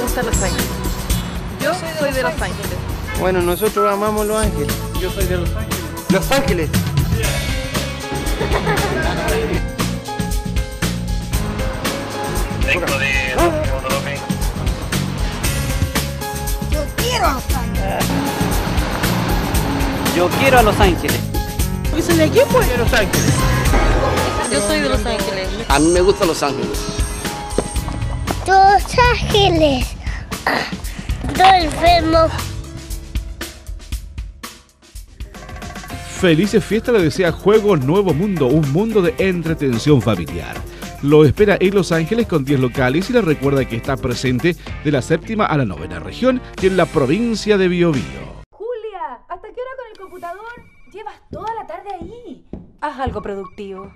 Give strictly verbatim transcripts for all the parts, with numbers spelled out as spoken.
gusta Los Ángeles. Yo soy de Los Ángeles. Bueno, nosotros amamos Los Ángeles. Yo soy de Los Ángeles. Los Ángeles. Vengo de Santiago de Domingo. Yo quiero a Los Ángeles. Yo quiero a Los Ángeles. ¿Y soy de aquí, pues? De Los Ángeles. Yo soy de Los Ángeles. A mí me gusta Los Ángeles. Los Ángeles. Estoy enfermo. Felices fiestas le desea Juegos Nuevo Mundo, un mundo de entretención familiar. Lo espera en Los Ángeles con diez locales y le recuerda que está presente de la séptima a la novena región y en la provincia de Biobío. Julia, ¿hasta qué hora con el computador? Llevas toda la tarde ahí. Haz algo productivo.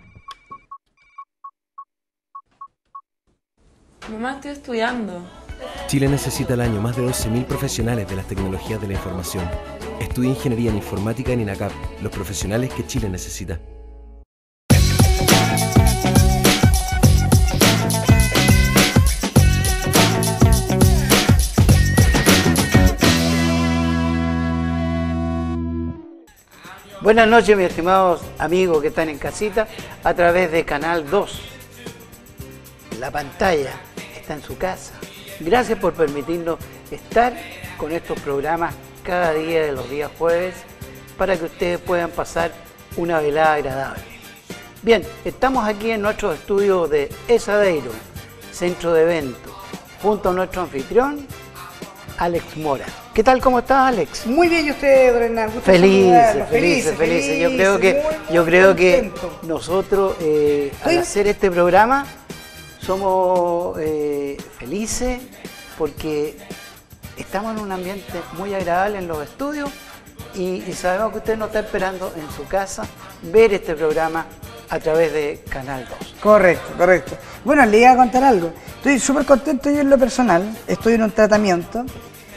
Mamá, estoy estudiando. Chile necesita al año más de doce mil profesionales de las tecnologías de la información. Estudia Ingeniería en Informática en INACAP, los profesionales que Chile necesita. Buenas noches, mis estimados amigos que están en casita a través de Canal dos. La pantalla está en su casa. Gracias por permitirnos estar con estos programas cada día de los días jueves para que ustedes puedan pasar una velada agradable. Bien, estamos aquí en nuestro estudio de Esadeiro, centro de eventos, junto a nuestro anfitrión, Alex Mora. ¿Qué tal? ¿Cómo estás, Alex? Muy bien, ¿y usted, don Hernán? Felices, felices, felices. Yo creo que, yo creo que nosotros, eh, al hacer este programa, somos eh, felices porque estamos en un ambiente muy agradable en los estudios y, y sabemos que usted nos está esperando en su casa ver este programa a través de Canal dos. Correcto, correcto. Bueno, le iba a contar algo. Estoy súper contento yo en lo personal. Estoy en un tratamiento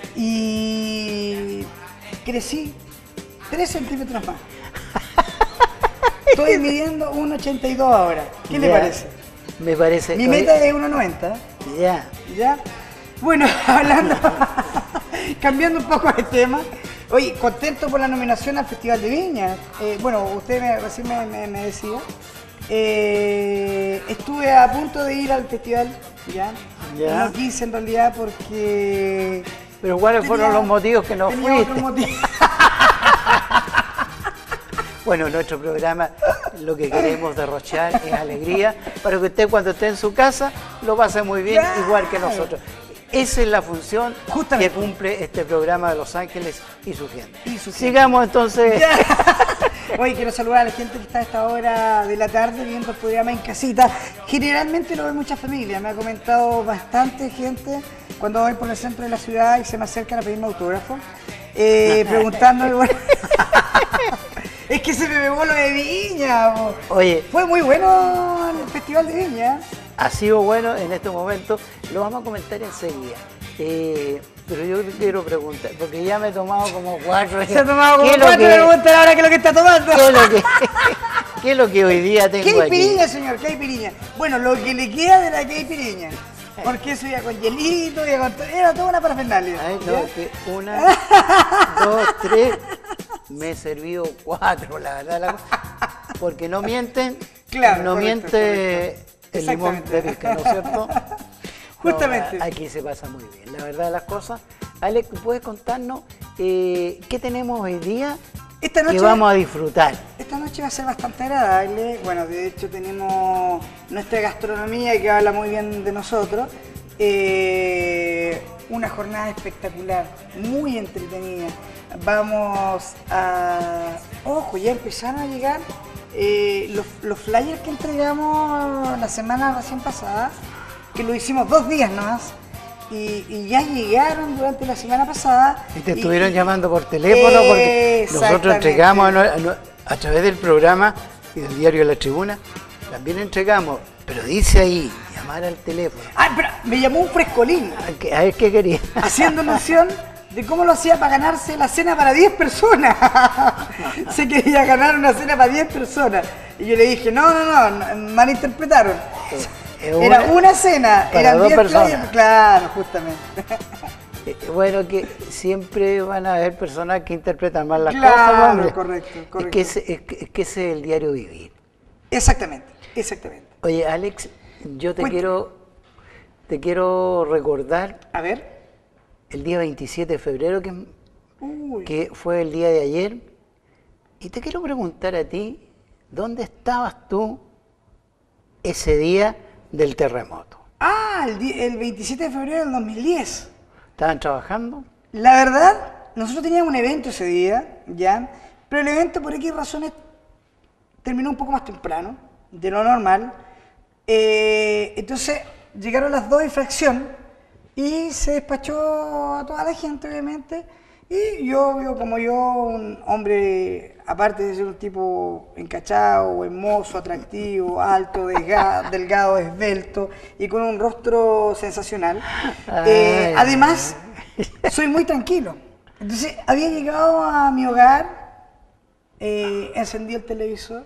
y crecí tres centímetros más. Estoy midiendo uno ochenta y dos ahora. ¿Qué le parece? Me parece... Mi meta es uno noventa. Ya. ¿Ya? Bueno, hablando, cambiando un poco de tema, oye, contento por la nominación al Festival de Viña. Eh, bueno, usted me, recién me, me, me decía, eh, estuve a punto de ir al festival, ¿ya? Ya. No quise en realidad porque... Pero ¿cuáles tenía, fueron los motivos que no tenía fuiste? otro motivo. Bueno, nuestro programa lo que queremos derrochar es alegría para que usted cuando esté en su casa lo pase muy bien, claro, igual que nosotros. Esa es la función Justamente. que cumple este programa de Los Ángeles y su gente. Y su Sigamos gente. entonces. Hoy quiero saludar a la gente que está a esta hora de la tarde viendo el programa en casita. Generalmente lo ve mucha familia, me ha comentado bastante gente cuando voy por el centro de la ciudad y se me acercan a pedirme autógrafo, eh, preguntándome, bueno, es que se me pegó lo de Viña. Bo. Oye, fue muy bueno el Festival de Viña. Ha sido bueno en este momento, lo vamos a comentar enseguida. Eh, pero yo quiero preguntar, porque ya me he tomado como cuatro. Se ha tomado como cuatro, me preguntan ahora qué es lo que está tomando. ¿Qué es lo que, qué es lo que hoy día tengo aquí? Caipiriña, señor, caipiriña. Bueno, lo que le queda de la caipiriña. Porque eso ya con hielito, ya con todo, era toda una parafernalia. Ay, no, que una, dos, tres, me he servido cuatro, la verdad. La, porque no mienten, claro, no correcto, miente correcto. el limón de pica, ¿no es cierto? Justamente. No, aquí se pasa muy bien, la verdad de las cosas. Alex, ¿puedes contarnos eh, qué tenemos hoy día esta noche, que vamos a disfrutar? Esta noche va a ser bastante agradable. Bueno, de hecho tenemos nuestra gastronomía que habla muy bien de nosotros. Eh, una jornada espectacular, muy entretenida. Vamos a... Ojo, ya empezaron a llegar eh, los, los flyers que entregamos la semana recién pasada, que lo hicimos dos días nomás. Y, y ya llegaron durante la semana pasada. Y te estuvieron y, llamando por teléfono porque nosotros entregamos a, a, a través del programa y del diario La Tribuna, también entregamos, pero dice ahí, llamar al teléfono. Ah, pero me llamó un frescolín. A ver qué quería. Haciendo alusión de cómo lo hacía para ganarse la cena para diez personas. Se quería ganar una cena para diez personas. Y yo le dije, no, no, no, malinterpretaron. Era una cena, para eran dos diez personas. playas, claro, justamente. Eh, Bueno, que siempre van a haber personas que interpretan mal las Claro, cosas, hombre. correcto, correcto. Es que ese es, que- es que ese es el diario vivir. Exactamente, exactamente. Oye, Alex, yo te Cuéntame. quiero te quiero recordar A ver. el día veintisiete de febrero, que, Uy. que fue el día de ayer, y te quiero preguntar a ti, ¿dónde estabas tú ese día del terremoto? Ah, el, di- el veintisiete de febrero del dos mil diez. ¿Estaban trabajando? La verdad, nosotros teníamos un evento ese día, ¿ya? Pero el evento, por X razones, terminó un poco más temprano de lo normal. Eh, entonces, llegaron las dos y fracción y se despachó a toda la gente, obviamente. Y yo, yo, como yo, un hombre, aparte de ser un tipo encachado, hermoso, atractivo, alto, delgado, delgado, esbelto y con un rostro sensacional, eh, Ay. además, soy muy tranquilo. Entonces, había llegado a mi hogar, eh, encendí el televisor,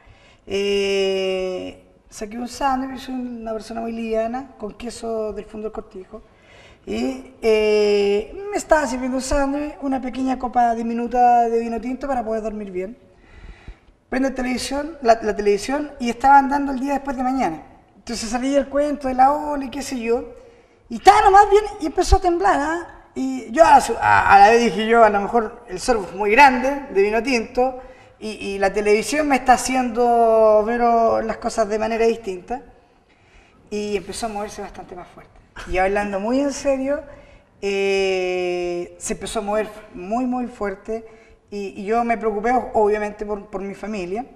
eh, saqué un sándwich, soy una persona muy liviana, con queso del fondo del cortijo, y eh, me estaba sirviendo un sándwich, una pequeña copa diminuta de vino tinto para poder dormir bien. Prendo la televisión, la, la televisión y estaban dando el día después de mañana. Entonces salía el cuento de la ola y qué sé yo, y estaba nomás bien y empezó a temblar, ¿ah? Y yo a, su- a- a la vez dije yo, a lo mejor el sorbo es muy grande de vino tinto y, y la televisión me está haciendo ver las cosas de manera distinta, y empezó a moverse bastante más fuerte. Y hablando muy en serio, eh, se empezó a mover muy muy fuerte y, y yo me preocupé obviamente por, por mi familia,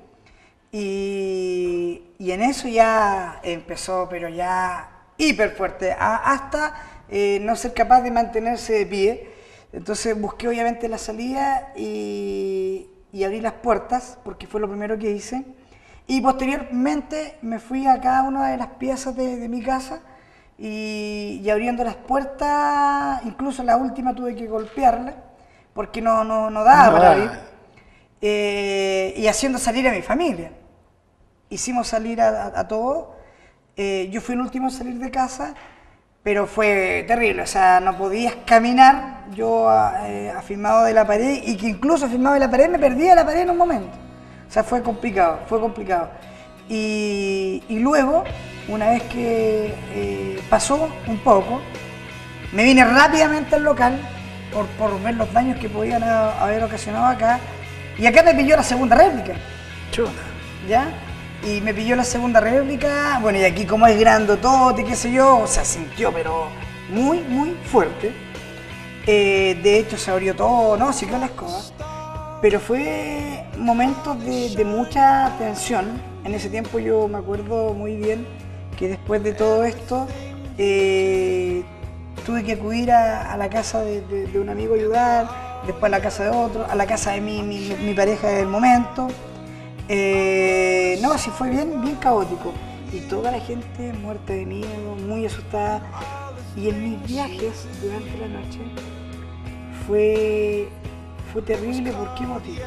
y, y en eso ya empezó, pero ya hiper fuerte, a- hasta eh, no ser capaz de mantenerse de pie. Entonces busqué obviamente la salida y, y abrí las puertas, porque fue lo primero que hice. Y posteriormente me fui a cada una de las piezas de, de mi casa y, y abriendo las puertas, incluso la última tuve que golpearla, porque no, no, no daba No para daba. abrir. Eh, y haciendo salir a mi familia. Hicimos salir a, a, a todos. Eh, yo fui el último a salir de casa, pero fue terrible, o sea, no podías caminar, yo eh, afirmado de la pared, y que incluso afirmado de la pared me perdía de la pared en un momento. O sea, fue complicado, fue complicado. Y, y luego, una vez que eh, pasó un poco, me vine rápidamente al local por, por ver los daños que podían ha- haber ocasionado acá, y acá me pilló la segunda réplica. Chuta. ¿Ya? Y me pilló la segunda réplica, bueno, y aquí como es grandotote, qué sé yo, o sea, sintió, pero muy, muy fuerte. Eh, de hecho, se abrió todo, ¿no? Se quedó la escoba. Pero fue momentos de, de mucha tensión. En ese tiempo yo me acuerdo muy bien que después de todo esto, eh, tuve que acudir a, a la casa de, de- de un amigo a ayudar, después a la casa de otro, a la casa de mi, mi, mi pareja del momento. Eh, no, sí fue bien, bien caótico. Y toda la gente muerta de miedo, muy asustada. Y en mis viajes durante la noche fue, fue terrible. ¿Por qué motivo?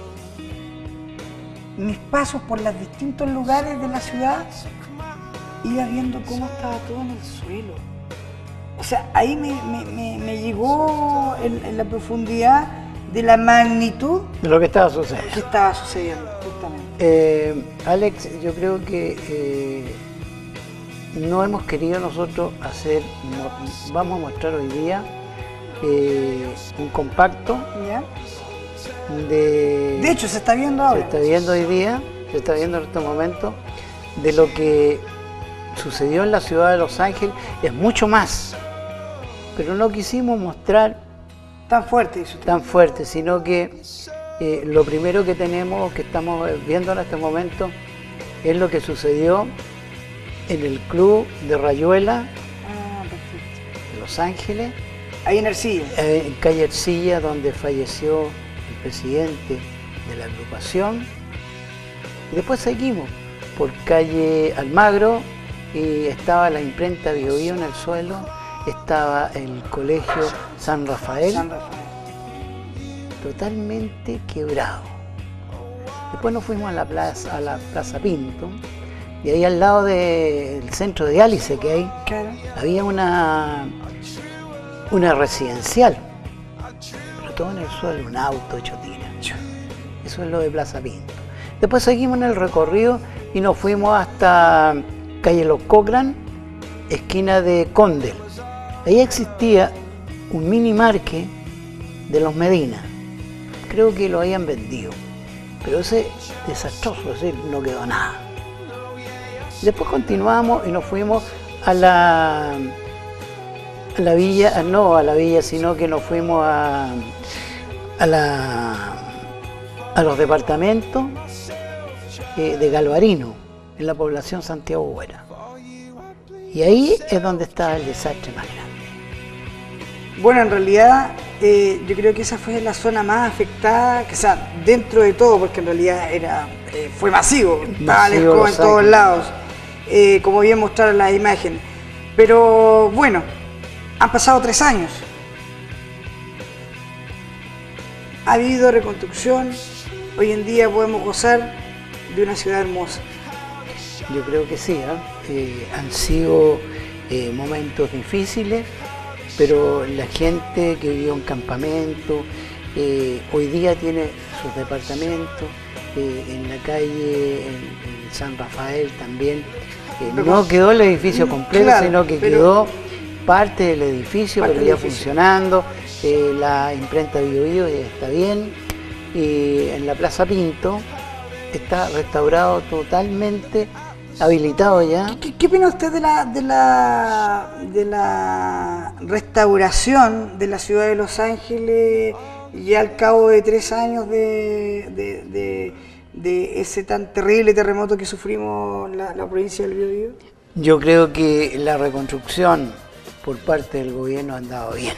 Mis pasos por los distintos lugares de la ciudad, iba viendo cómo estaba todo en el suelo. O sea, ahí me, me- me- me llegó en, en la profundidad de la magnitud De lo que estaba sucediendo. que estaba sucediendo, justamente. Eh, Alex, yo creo que eh, no hemos querido nosotros hacer, mo- vamos a mostrar hoy día eh, un compacto ¿Ya? de... De hecho, se está viendo se ahora. está viendo hoy día, se está viendo en estos momentos, de lo que sucedió en la ciudad de Los Ángeles. Es mucho más, pero no quisimos mostrar Tan fuerte, dice usted. tan fuerte, sino que eh, lo primero que tenemos, que estamos viendo en este momento, es lo que sucedió en el club de Rayuela Ah, perfecto. de Los Ángeles, Ahí en Ercilla. eh, en calle Ercilla, donde falleció el presidente de la agrupación. Y después seguimos por calle Almagro y estaba la imprenta Bio Bio en el suelo, estaba el colegio San Rafael, San Rafael. totalmente quebrado. Después nos fuimos a la plaza, a la plaza Pinto, Y ahí al lado del centro de diálisis que hay, Claro. había una, una residencial. Pero todo en el suelo, un auto hecho tira. Eso es lo de Plaza Pinto. Después seguimos en el recorrido y nos fuimos hasta calle Los Cochran, esquina de Condel. Ahí existía un mini market de los Medina. Creo que lo habían vendido. Pero ese desastroso, es decir, no quedó nada. Después continuamos y nos fuimos a la, a la villa, no a la villa, sino que nos fuimos a, a, la, a los departamentos eh, de Galvarino, en la población Santiago Huera. Y ahí es donde está el desastre más grande. Bueno, en realidad eh, yo creo que esa fue la zona más afectada, que o sea, dentro de todo, porque en realidad era, eh, fue masivo, estaba la escoba en todos lados, eh, como bien mostraron las imágenes. Pero bueno, han pasado tres años. Ha habido reconstrucción, hoy en día podemos gozar de una ciudad hermosa. Yo creo que sí, ¿eh? Eh, han sido eh, momentos difíciles, pero la gente que vivió en campamento, eh, hoy día tiene sus departamentos, eh, en la calle, en, en San Rafael también. Eh, no quedó el edificio completo, claro, sino que pero, quedó parte del edificio, parte pero ya edificio. funcionando. Eh, la imprenta Bio Bio ya está bien, y en la Plaza Pinto está restaurado totalmente, habilitado ya. ¿Qué, qué opina usted de la, de, la, de la restauración de la ciudad de Los Ángeles ya al cabo de tres años de, de, de, de ese tan terrible terremoto que sufrimos la, la provincia del Biobío? Yo creo que la reconstrucción por parte del gobierno ha andado bien.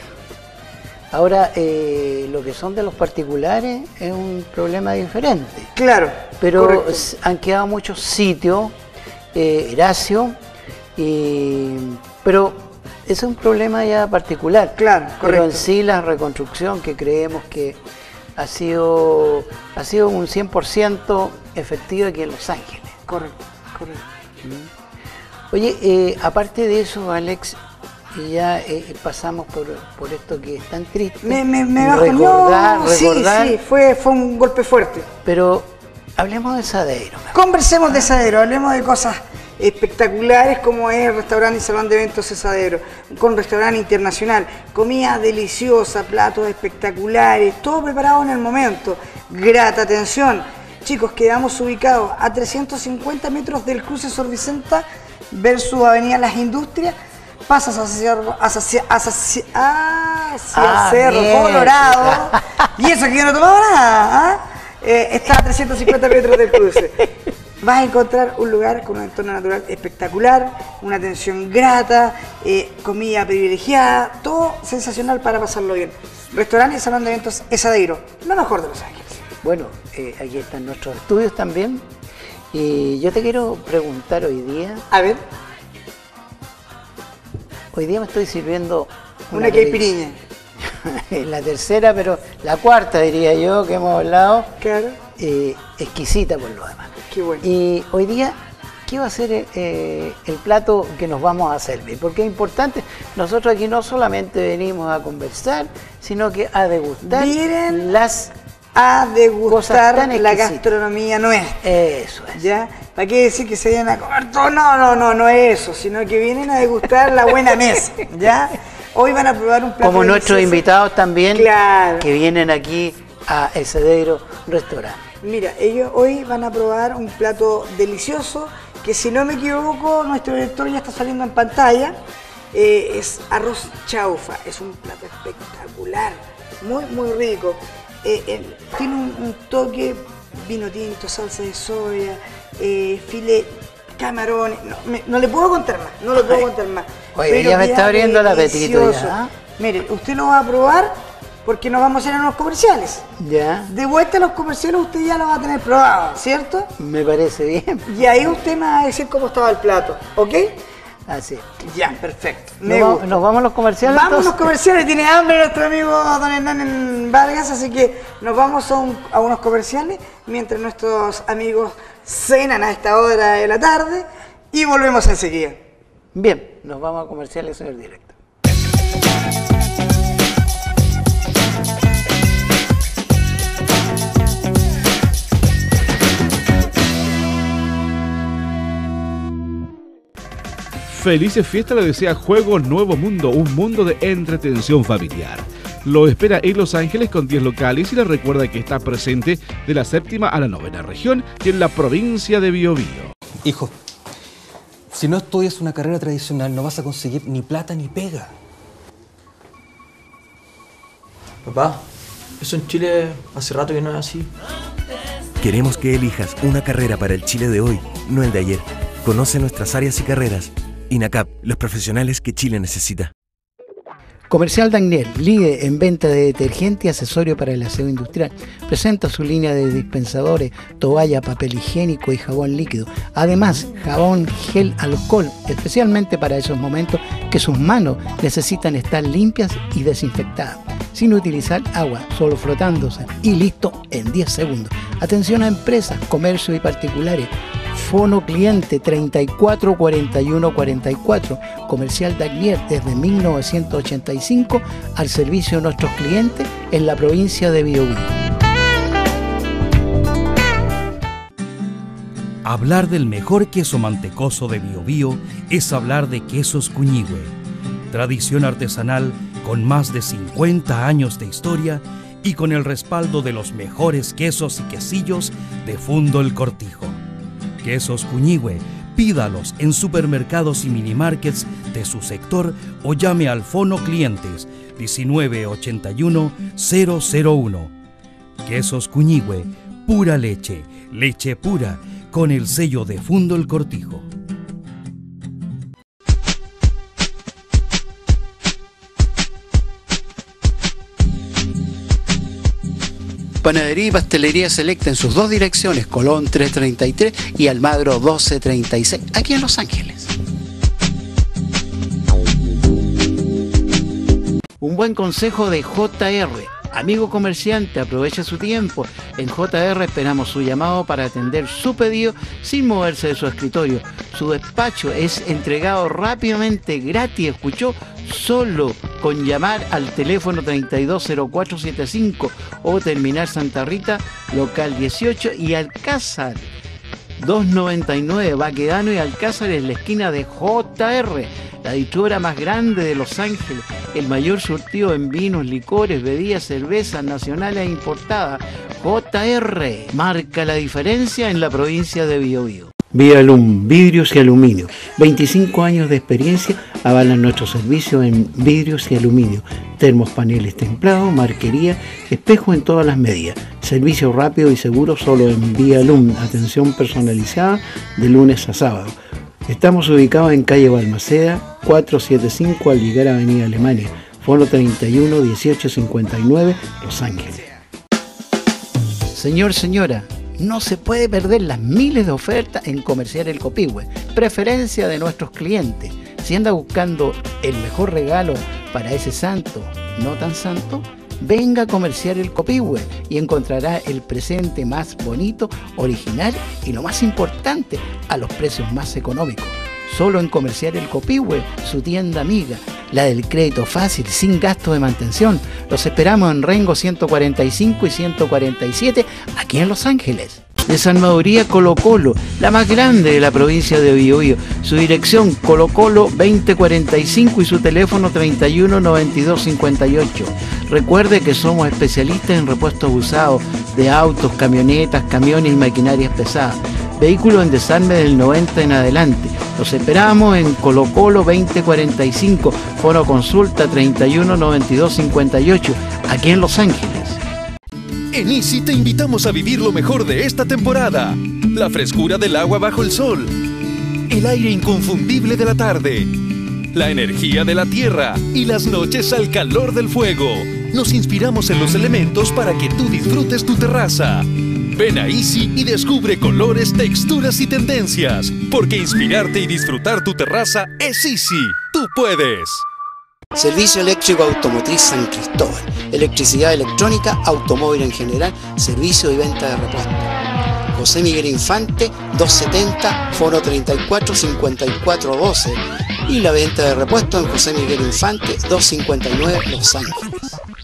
Ahora, eh, lo que son de los particulares es un problema diferente. Claro, pero correcto. Han quedado muchos sitios, eh, Horacio, y, pero ese es un problema ya particular. Claro, correcto. Pero en sí la reconstrucción, que creemos que ha sido, ha sido un cien por ciento efectiva aquí en Los Ángeles. Correcto, correcto. ¿Mm? Oye, eh, aparte de eso, Alex, y ya eh, pasamos por, por esto que es tan triste. Me, me, me recordar, no, recordar. Sí, sí, fue, fue un golpe fuerte. Pero hablemos de Sadero. Conversemos de Sadero, hablemos de cosas espectaculares como es el restaurante y salón de eventos de Sadero, con restaurante internacional, comida deliciosa, platos espectaculares, todo preparado en el momento, grata atención. Chicos, quedamos ubicados a trescientos cincuenta metros del cruce Sor Vicenta versus Avenida Las Industrias. Pasas hacia, hacia, hacia, hacia ah, Cerro bien. Colorado, y eso que yo no tomaba nada, ¿eh? Eh, está a trescientos cincuenta metros del cruce. Vas a encontrar un lugar con un entorno natural espectacular, una atención grata, eh, comida privilegiada, todo sensacional para pasarlo bien. Restaurante y salón de eventos Sadero, lo mejor de Los Ángeles. Bueno, eh, aquí están nuestros estudios también, y yo te quiero preguntar hoy día. A ver. Hoy día me estoy sirviendo una, una caipirinha. La tercera, pero la cuarta diría yo, que hemos hablado. Claro. Eh, exquisita por lo demás. Qué bueno. Y hoy día, ¿qué va a ser eh, el plato que nos vamos a servir? Porque es importante, nosotros aquí no solamente venimos a conversar, sino que a degustar. Miren las a degustar la gastronomía nuestra. Eso es. ¿Ya? ¿Para qué decir que se vienen a comer todo? No, no, no, no es eso, sino que vienen a degustar la buena mesa, ¿ya? Hoy van a probar un plato como delicioso. Nuestros invitados también, claro, que vienen aquí a El Sadero Restaurante. Mira, ellos hoy van a probar un plato delicioso, que si no me equivoco, nuestro director ya está saliendo en pantalla. Eh, es arroz chaufa, es un plato espectacular, muy, muy rico. Eh, eh, tiene un, un toque vino tinto, salsa de soya, eh, filet, camarones, no, me, no le puedo contar más, no le puedo Ay. contar más. Oye, ya me está abriendo el apetito ya. Mire, usted lo va a probar porque nos vamos a ir a unos comerciales. Ya. De vuelta a los comerciales usted ya lo va a tener probado, ¿cierto? Me parece bien. Y ahí usted me va a decir cómo estaba el plato, ¿ok? Así. Ya, perfecto. ¿Nos, va, ¿Nos vamos a los comerciales? Vamos a los entonces? comerciales, tiene hambre nuestro amigo don Hernán Vargas, así que nos vamos a, un, a unos comerciales mientras nuestros amigos cenan a esta hora de la tarde y volvemos enseguida. Bien, nos vamos a comerciales, señor director. Felices fiestas le desea Juegos Nuevo Mundo, un mundo de entretención familiar. Lo espera en Los Ángeles con diez locales y le recuerda que está presente de la séptima a la novena región y en la provincia de Biobío. Hijo, si no estudias una carrera tradicional no vas a conseguir ni plata ni pega. Papá, eso en Chile hace rato que no es así. Queremos que elijas una carrera para el Chile de hoy, no el de ayer. Conoce nuestras áreas y carreras. INACAP, los profesionales que Chile necesita. Comercial Dagnier, líder en venta de detergente y accesorio para el aseo industrial. Presenta su línea de dispensadores, toalla, papel higiénico y jabón líquido. Además, jabón gel alcohol, especialmente para esos momentos que sus manos necesitan estar limpias y desinfectadas, sin utilizar agua, solo frotándose y listo en diez segundos. Atención a empresas, comercio y particulares. Fono cliente treinta y cuatro cuarenta y uno cuarenta y cuatro, Comercial Dagnier desde mil novecientos ochenta y cinco al servicio de nuestros clientes en la provincia de Biobío. Hablar del mejor queso mantecoso de Biobío es hablar de Quesos Cuñihue, tradición artesanal con más de cincuenta años de historia y con el respaldo de los mejores quesos y quesillos de Fundo El Cortijo. Quesos Cuñihue, pídalos en supermercados y minimarkets de su sector o llame al Fono Clientes diecinueve ochenta y uno cero cero uno. Quesos Cuñihue, pura leche, leche pura, con el sello de Fundo El Cortijo. Panadería y Pastelería Selecta en sus dos direcciones, Colón trescientos treinta y tres y Almagro doce treinta y seis, aquí en Los Ángeles. Un buen consejo de J R. Amigo comerciante, aproveche su tiempo. En J R esperamos su llamado para atender su pedido sin moverse de su escritorio. Su despacho es entregado rápidamente, gratis, ¿escuchó? Solo con llamar al teléfono treinta y dos cero cuatro setenta y cinco o terminar Santa Rita, local dieciocho, y Alcázar doscientos noventa y nueve, Baquedano y Alcázar en la esquina de J R, la distribuidora más grande de Los Ángeles, el mayor surtido en vinos, licores, bebidas, cervezas nacionales e importadas. J R marca la diferencia en la provincia de Biobío. Vialum, vidrios y aluminio. veinticinco años de experiencia avalan nuestro servicio en vidrios y aluminio. Termos, paneles templados, marquería, espejo en todas las medidas. Servicio rápido y seguro solo en Vialum. Atención personalizada de lunes a sábado. Estamos ubicados en calle Balmaceda, cuatrocientos setenta y cinco al llegar a Avenida Alemania. Fono treinta y uno dieciocho cincuenta y nueve, Los Ángeles. Señor, señora, no se puede perder las miles de ofertas en Comercial El Copihue, preferencia de nuestros clientes. Si anda buscando el mejor regalo para ese santo, no tan santo, venga a Comercial El Copihue y encontrará el presente más bonito, original y lo más importante, a los precios más económicos. Solo en Comercial El Copihue, su tienda amiga, la del crédito fácil, sin gasto de mantención. Los esperamos en Rengo ciento cuarenta y cinco y ciento cuarenta y siete, aquí en Los Ángeles. Desarmaduría Colo Colo, la más grande de la provincia de Biobío. Su dirección Colo Colo veinte cuarenta y cinco y su teléfono treinta y uno noventa y dos cincuenta y ocho. Recuerde que somos especialistas en repuestos usados de autos, camionetas, camiones y maquinarias pesadas. Vehículos en desarme del noventa en adelante. Los esperamos en Colo Colo veinte cuarenta y cinco, Fono Consulta treinta y uno noventa y dos cincuenta y ocho, aquí en Los Ángeles. En Easy te invitamos a vivir lo mejor de esta temporada. La frescura del agua bajo el sol, el aire inconfundible de la tarde, la energía de la tierra y las noches al calor del fuego. Nos inspiramos en los elementos para que tú disfrutes tu terraza. Ven a Easy y descubre colores, texturas y tendencias, porque inspirarte y disfrutar tu terraza es Easy. ¡Tú puedes! Servicio Eléctrico Automotriz San Cristóbal. Electricidad electrónica, automóvil en general, servicio y venta de repuestos. José Miguel Infante, doscientos setenta, foro treinta y cuatro cincuenta y cuatro doce. Y la venta de repuestos en José Miguel Infante, doscientos cincuenta y nueve, Los Ángeles.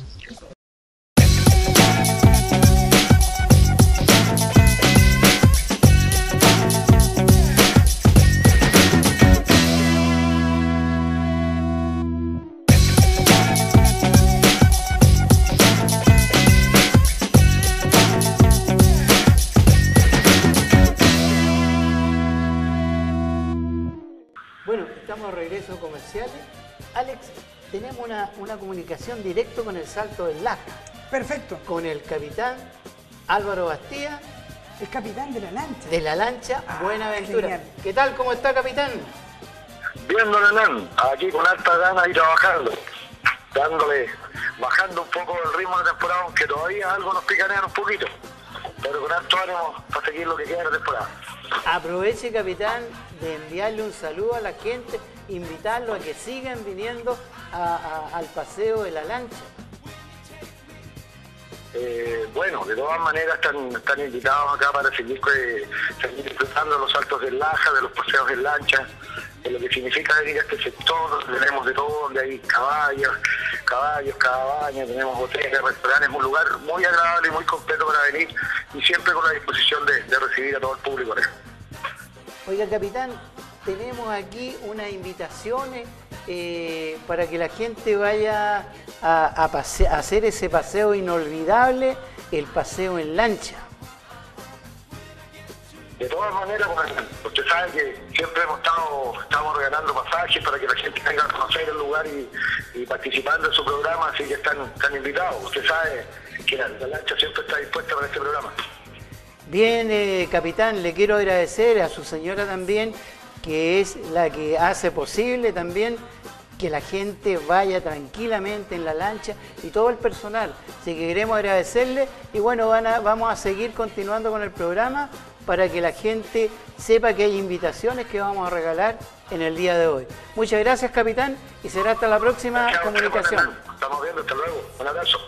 Regreso comerciales. Alex, tenemos una, una comunicación directo con el Salto del Laja. Perfecto. Con el capitán Álvaro Bastía. El capitán de la lancha. De la lancha ah, Buenaventura. Genial. ¿Qué tal? ¿Cómo está, capitán? Bien, don Hernán. Aquí con alta gana y trabajando. Dándole, bajando un poco el ritmo de la temporada, aunque todavía algo nos picanean un poquito. Pero con alto ánimo para seguir lo que queda de la temporada. Aproveche, capitán, de enviarle un saludo a la gente, invitarlo a que sigan viniendo a, a, al paseo de la lancha. Eh, bueno, de todas maneras están, están invitados acá para seguir, eh, seguir disfrutando de los saltos del Laja, de los paseos en lancha, de lo que significa venir a este sector, donde tenemos de todo, donde hay caballos, caballos, cabañas, tenemos hoteles, restaurantes, un lugar muy agradable y muy completo para venir y siempre con la disposición de, de recibir a todo el público. Oiga, capitán, tenemos aquí unas invitaciones eh, para que la gente vaya a, a, pase a hacer ese paseo inolvidable, el paseo en lancha. De todas maneras, bueno, usted sabe que siempre hemos estado estamos regalando pasajes para que la gente venga a conocer el lugar y, y participando en su programa, así que están, están invitados. Usted sabe que la, la lancha siempre está dispuesta para este programa. Bien, eh, capitán, le quiero agradecer a su señora también, que es la que hace posible también que la gente vaya tranquilamente en la lancha y todo el personal. Así que queremos agradecerle y bueno, van a, vamos a seguir continuando con el programa para que la gente sepa que hay invitaciones que vamos a regalar en el día de hoy. Muchas gracias, capitán, y será hasta la próxima Gracias, comunicación. Estamos viendo, hasta luego. Un abrazo.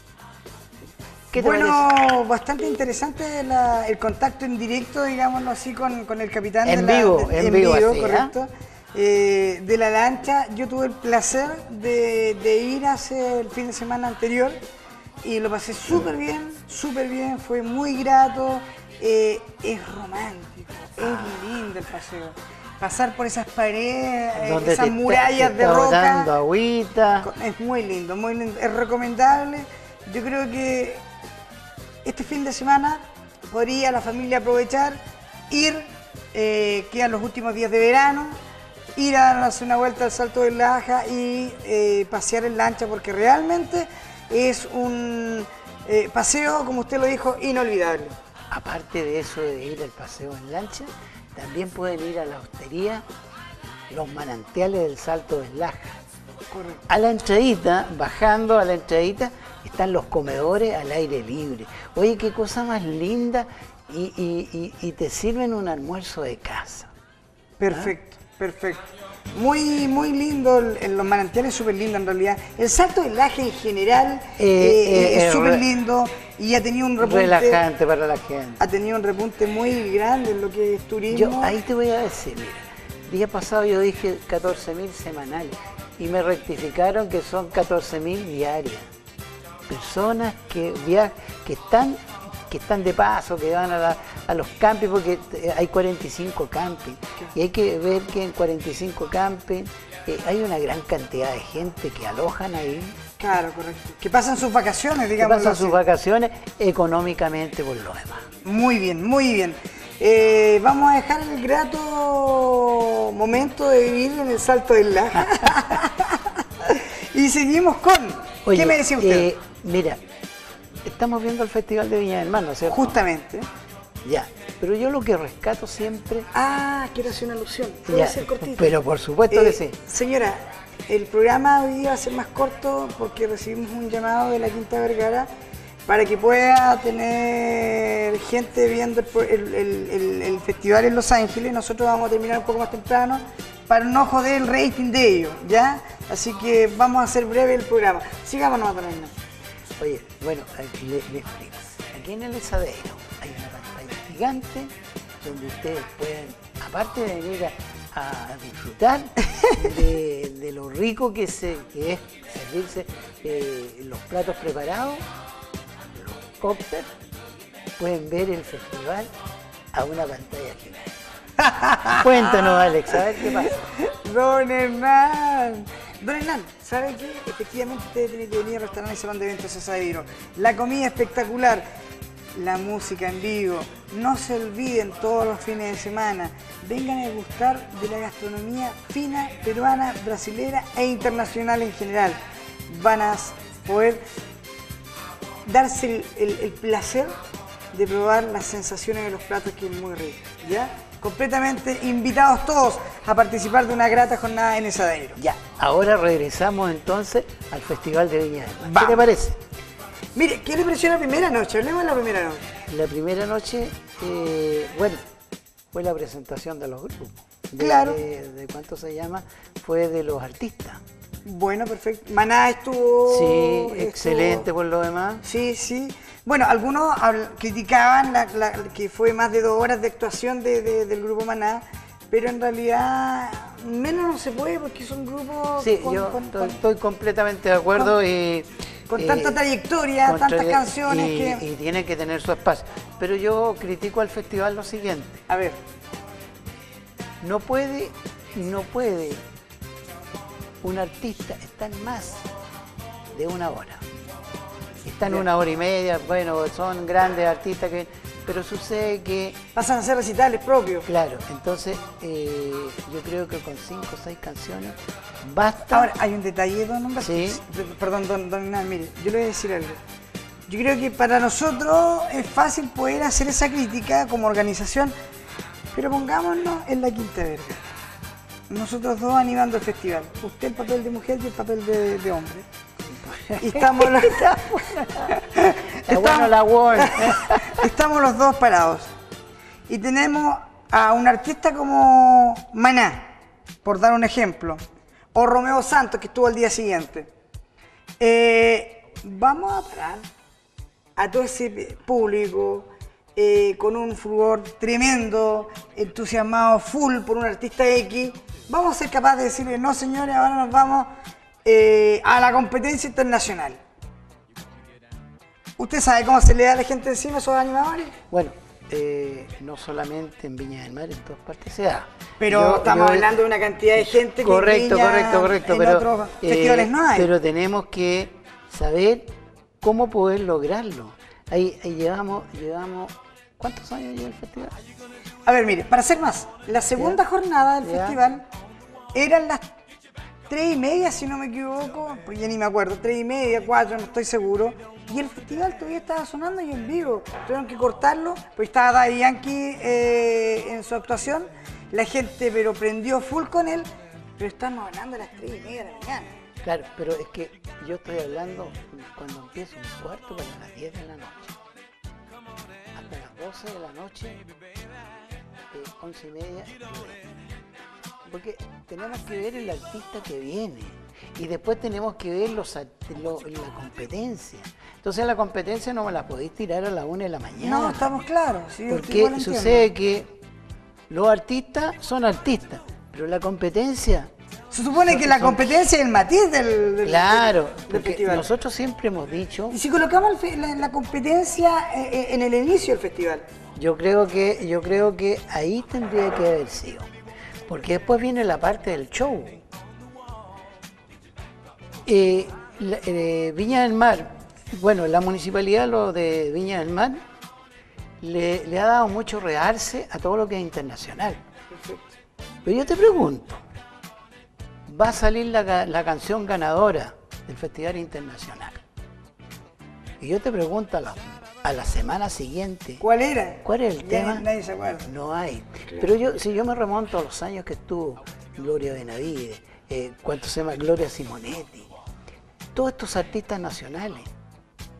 ¿Qué te bueno, parece? Bastante interesante la, el contacto en directo, digámoslo así, con, con el capitán. En de la, vivo, de, en, en vivo, vivo, así, correcto. ¿eh? Eh, de la lancha, yo tuve el placer de, de ir hace el fin de semana anterior y lo pasé súper bien, súper bien, fue muy grato, eh, es romántico, es lindo el paseo. Pasar por esas paredes, esas murallas te de está roca, dando agüita. es muy lindo, muy lindo, es recomendable. Yo creo que este fin de semana podría la familia aprovechar, ir, eh, quedan los últimos días de verano, ir a darse una vuelta al Salto del Laja y eh, pasear en lancha, porque realmente es un eh, paseo, como usted lo dijo, inolvidable. Aparte de eso de ir al paseo en lancha, también pueden ir a la hostería Los Manantiales del Salto del Laja. Correcto. A la entradita, bajando a la entradita, están los comedores al aire libre. Oye, qué cosa más linda, y, y, y, y te sirven un almuerzo de casa. Perfecto, ¿ah? Perfecto. Muy, muy lindo, en Los Manantiales, súper lindo en realidad. El Salto del Laja en general eh, eh, eh, es súper lindo y ha tenido un repunte. Relajante para la gente. Ha tenido un repunte muy grande en lo que es turismo. Yo ahí te voy a decir, mira, el día pasado yo dije catorce mil semanales y me rectificaron que son catorce mil diarias. Personas que viajan, que están, que están de paso, que van a, la, a los campings, porque hay cuarenta y cinco campings. Y hay que ver que en cuarenta y cinco campings eh, hay una gran cantidad de gente que alojan ahí. Claro, correcto. Que pasan sus vacaciones, digamos. Que pasan sus vacaciones económicamente por lo demás. Muy bien, muy bien. Eh, vamos a dejar el grato momento de vivir en el Salto del Laja. Y seguimos con... Oye, ¿qué me decía usted? Eh, mira, estamos viendo el Festival de Viña del Mar, ¿no es cierto? Justamente. Ya, pero yo lo que rescato siempre... Ah, quiero hacer una alusión. ¿Puedo ya, hacer cortito? Pero por supuesto eh, que sí. Señora, el programa hoy día va a ser más corto porque recibimos un llamado de la Quinta Vergara para que pueda tener gente viendo el, el, el, el, el festival en Los Ángeles. Nosotros vamos a terminar un poco más temprano para no joder el rating de ellos, ¿ya? Así que vamos a hacer breve el programa. Sigamos nomás, don Hernán. Oye, bueno, le, le explico. Aquí en el Esadero hay una pantalla gigante donde ustedes pueden, aparte de venir a, a disfrutar de, de lo rico que, se, que es servirse eh, los platos preparados, los cócteles, pueden ver el festival a una pantalla gigante. Cuéntanos, Alex, a ver qué pasa. Don Hernán. Don Hernán, ¿sabe qué? Efectivamente usted tiene que venir al restaurante y salón de eventos Esadero. La comida espectacular, la música en vivo. No se olviden todos los fines de semana. Vengan a degustar de la gastronomía fina, peruana, brasilera e internacional en general. Van a poder darse el, el, el placer de probar las sensaciones de los platos, que es muy rico, ¿ya? Completamente invitados todos a participar de una grata jornada en Esadero. Ya, ahora regresamos entonces al Festival de Viña del Mar. ¿Qué te parece? Mire, ¿qué le pareció la primera noche? Hablemos de la primera noche. La primera noche, eh, bueno, fue la presentación de los grupos. De, Claro. De, de cuánto se llama, fue de los artistas. Bueno, perfecto. Maná estuvo... Sí, estuvo- excelente por lo demás. Sí, sí. Bueno, algunos habl- criticaban la- la- que fue más de dos horas de actuación de- de- del grupo Maná, pero en realidad menos no se puede porque son grupos Sí, con, yo con- estoy, con- estoy completamente de acuerdo. con- y, con eh, tanta trayectoria, con tantas traye- canciones y, que... y tiene que tener su espacio. Pero yo critico al festival lo siguiente. A ver. No puede, no puede un artista estar más de una hora. Están Ya. una hora y media, bueno, son grandes artistas, que, pero sucede que... Pasan a hacer recitales propios. Claro, entonces eh, yo creo que con cinco o seis canciones basta. Ahora, hay un detalle, don Humberto. Sí. Perdón, don, don Hernán, mire, yo le voy a decir algo. Yo creo que para nosotros es fácil poder hacer esa crítica como organización, pero pongámonos en la Quinta Verga. Nosotros dos animando el festival. Usted el papel de mujer y el papel de, de hombre. Y estamos los... Está bueno la Warner. Estamos los dos parados. Y tenemos a un artista como Maná, por dar un ejemplo, o Romeo Santos, que estuvo al día siguiente. Eh, vamos a parar a todo ese público eh, con un furor tremendo, entusiasmado full por un artista X. Vamos a ser capaces de decirle, no señores, ahora nos vamos eh, a la competencia internacional. ¿Usted sabe cómo se le da a la gente encima a esos animadores? Bueno, eh, no solamente en Viña del Mar, en todas partes se da. Pero Yo- estamos yo- hablando de una cantidad de gente que Correcto, en Viña, correcto, correcto. en Pero, otros eh, festivales no hay. pero tenemos que saber cómo poder lograrlo. Ahí, ahí llevamos, llevamos, ¿cuántos años lleva el festival? A ver, mire, para ser más, la segunda Ya. jornada del Ya. festival eran las tres y media, si no me equivoco, pues ya ni me acuerdo, tres y media, cuatro, no estoy seguro. Y el festival todavía estaba sonando y en vivo. Tuvieron que cortarlo, porque estaba Daddy Yankee eh, en su actuación. La gente, pero prendió full con él, pero estamos hablando de las tres y media de la mañana. Claro, pero es que yo estoy hablando cuando empieza un cuarto para las diez de la noche. Hasta las doce de la noche, eh, once y media. Porque tenemos que ver el artista que viene y después tenemos que ver los, art- lo- la competencia. Entonces la competencia no me la podéis tirar a la una de la mañana. No, estamos claros. Sí, yo igual Porque entiendo. sucede que los artistas son artistas, pero la competencia... Se supone son- que la son- competencia es el matiz del, del- Claro, del porque festival. nosotros siempre hemos dicho... Y si colocamos el fe- la, la competencia eh, eh, en el inicio del festival. Yo creo que, yo creo que ahí tendría que haber sido. Porque después viene la parte del show. Eh, la- eh, Viña del Mar, bueno, la municipalidad, lo de Viña del Mar, le, le ha dado mucho realce a todo lo que es internacional. Pero yo te pregunto, va a salir la, ca- la canción ganadora del Festival Internacional. Y yo te pregunto a la, a la semana siguiente. ¿Cuál era? ¿Cuál es el Ya tema? nadie se acuerda. No hay. Pero yo, si yo me remonto a los años que estuvo Gloria Benavides, eh, ¿cuánto se llama? Gloria Simonetti, todos estos artistas nacionales,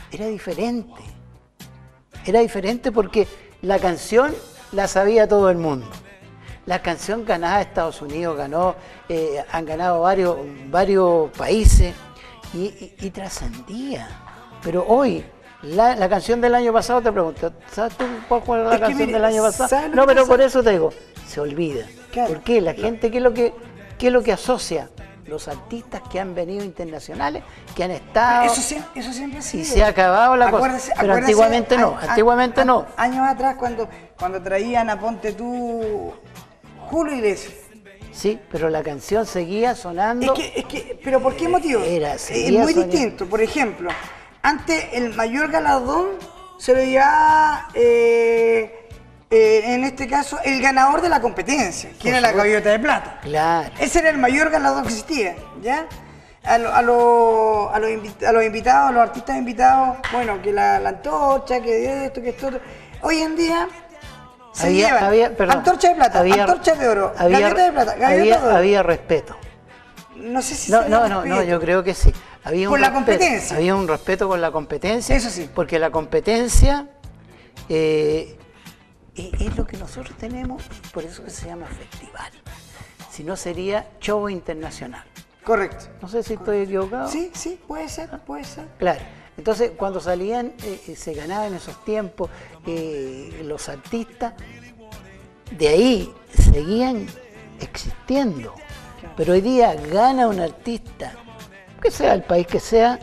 era diferente. Era diferente porque la canción la sabía todo el mundo. La canción ganaba Estados Unidos, ganó, eh, han ganado varios, varios países y, y, y trascendía. Pero hoy, la, la canción del año pasado, te pregunto, ¿sabes tú cuál era la Es que, canción mire, del año pasado? ¿sabe lo No, que pero pasa? por eso te digo, se olvida. Claro. ¿Por qué? La gente, ¿qué es lo que, qué es lo que asocia? Los artistas que han venido internacionales, que han estado... Eso, sie- eso siempre ha sido. Y se ha acabado la cosa. Acuérdese- Pero acuérdese, antiguamente no, a- a- antiguamente a- no. Años atrás, cuando, cuando traían a Ponte tú Julio Iglesias. Sí, pero la canción seguía sonando. Es que, es que, ¿pero por qué motivo? Era, es seguía muy sonando. distinto. Por ejemplo, antes el mayor galardón se lo llevaba, eh, eh, en este caso, el ganador de la competencia, que Por era la supuesto. Gaviota de Plata. Claro. Ese era el mayor galardón que existía, ¿ya? A, lo- a, lo- a los, invi- a los invitados, a los artistas invitados, bueno, que la, la antorcha, que esto, que esto, otro. Hoy en día se Había- llevan había- perdón, antorcha de plata, había- antorcha de oro, había- gaviota de plata, gaviota había, de oro. había respeto. No sé si No, se no, da no, no, respeto. yo creo que sí. Había un Por la respeto, competencia. Había un respeto con la competencia. Eso sí. Porque la competencia eh, e- es lo que nosotros tenemos, por eso que se llama festival. Si no sería show internacional. Correcto. No sé si estoy equivocado. Sí, sí, puede ser, puede ser. Claro. Entonces, cuando salían, eh, eh, se ganaban en esos tiempos eh, los artistas, de ahí seguían existiendo. Pero hoy día gana un artista, que sea el país que sea,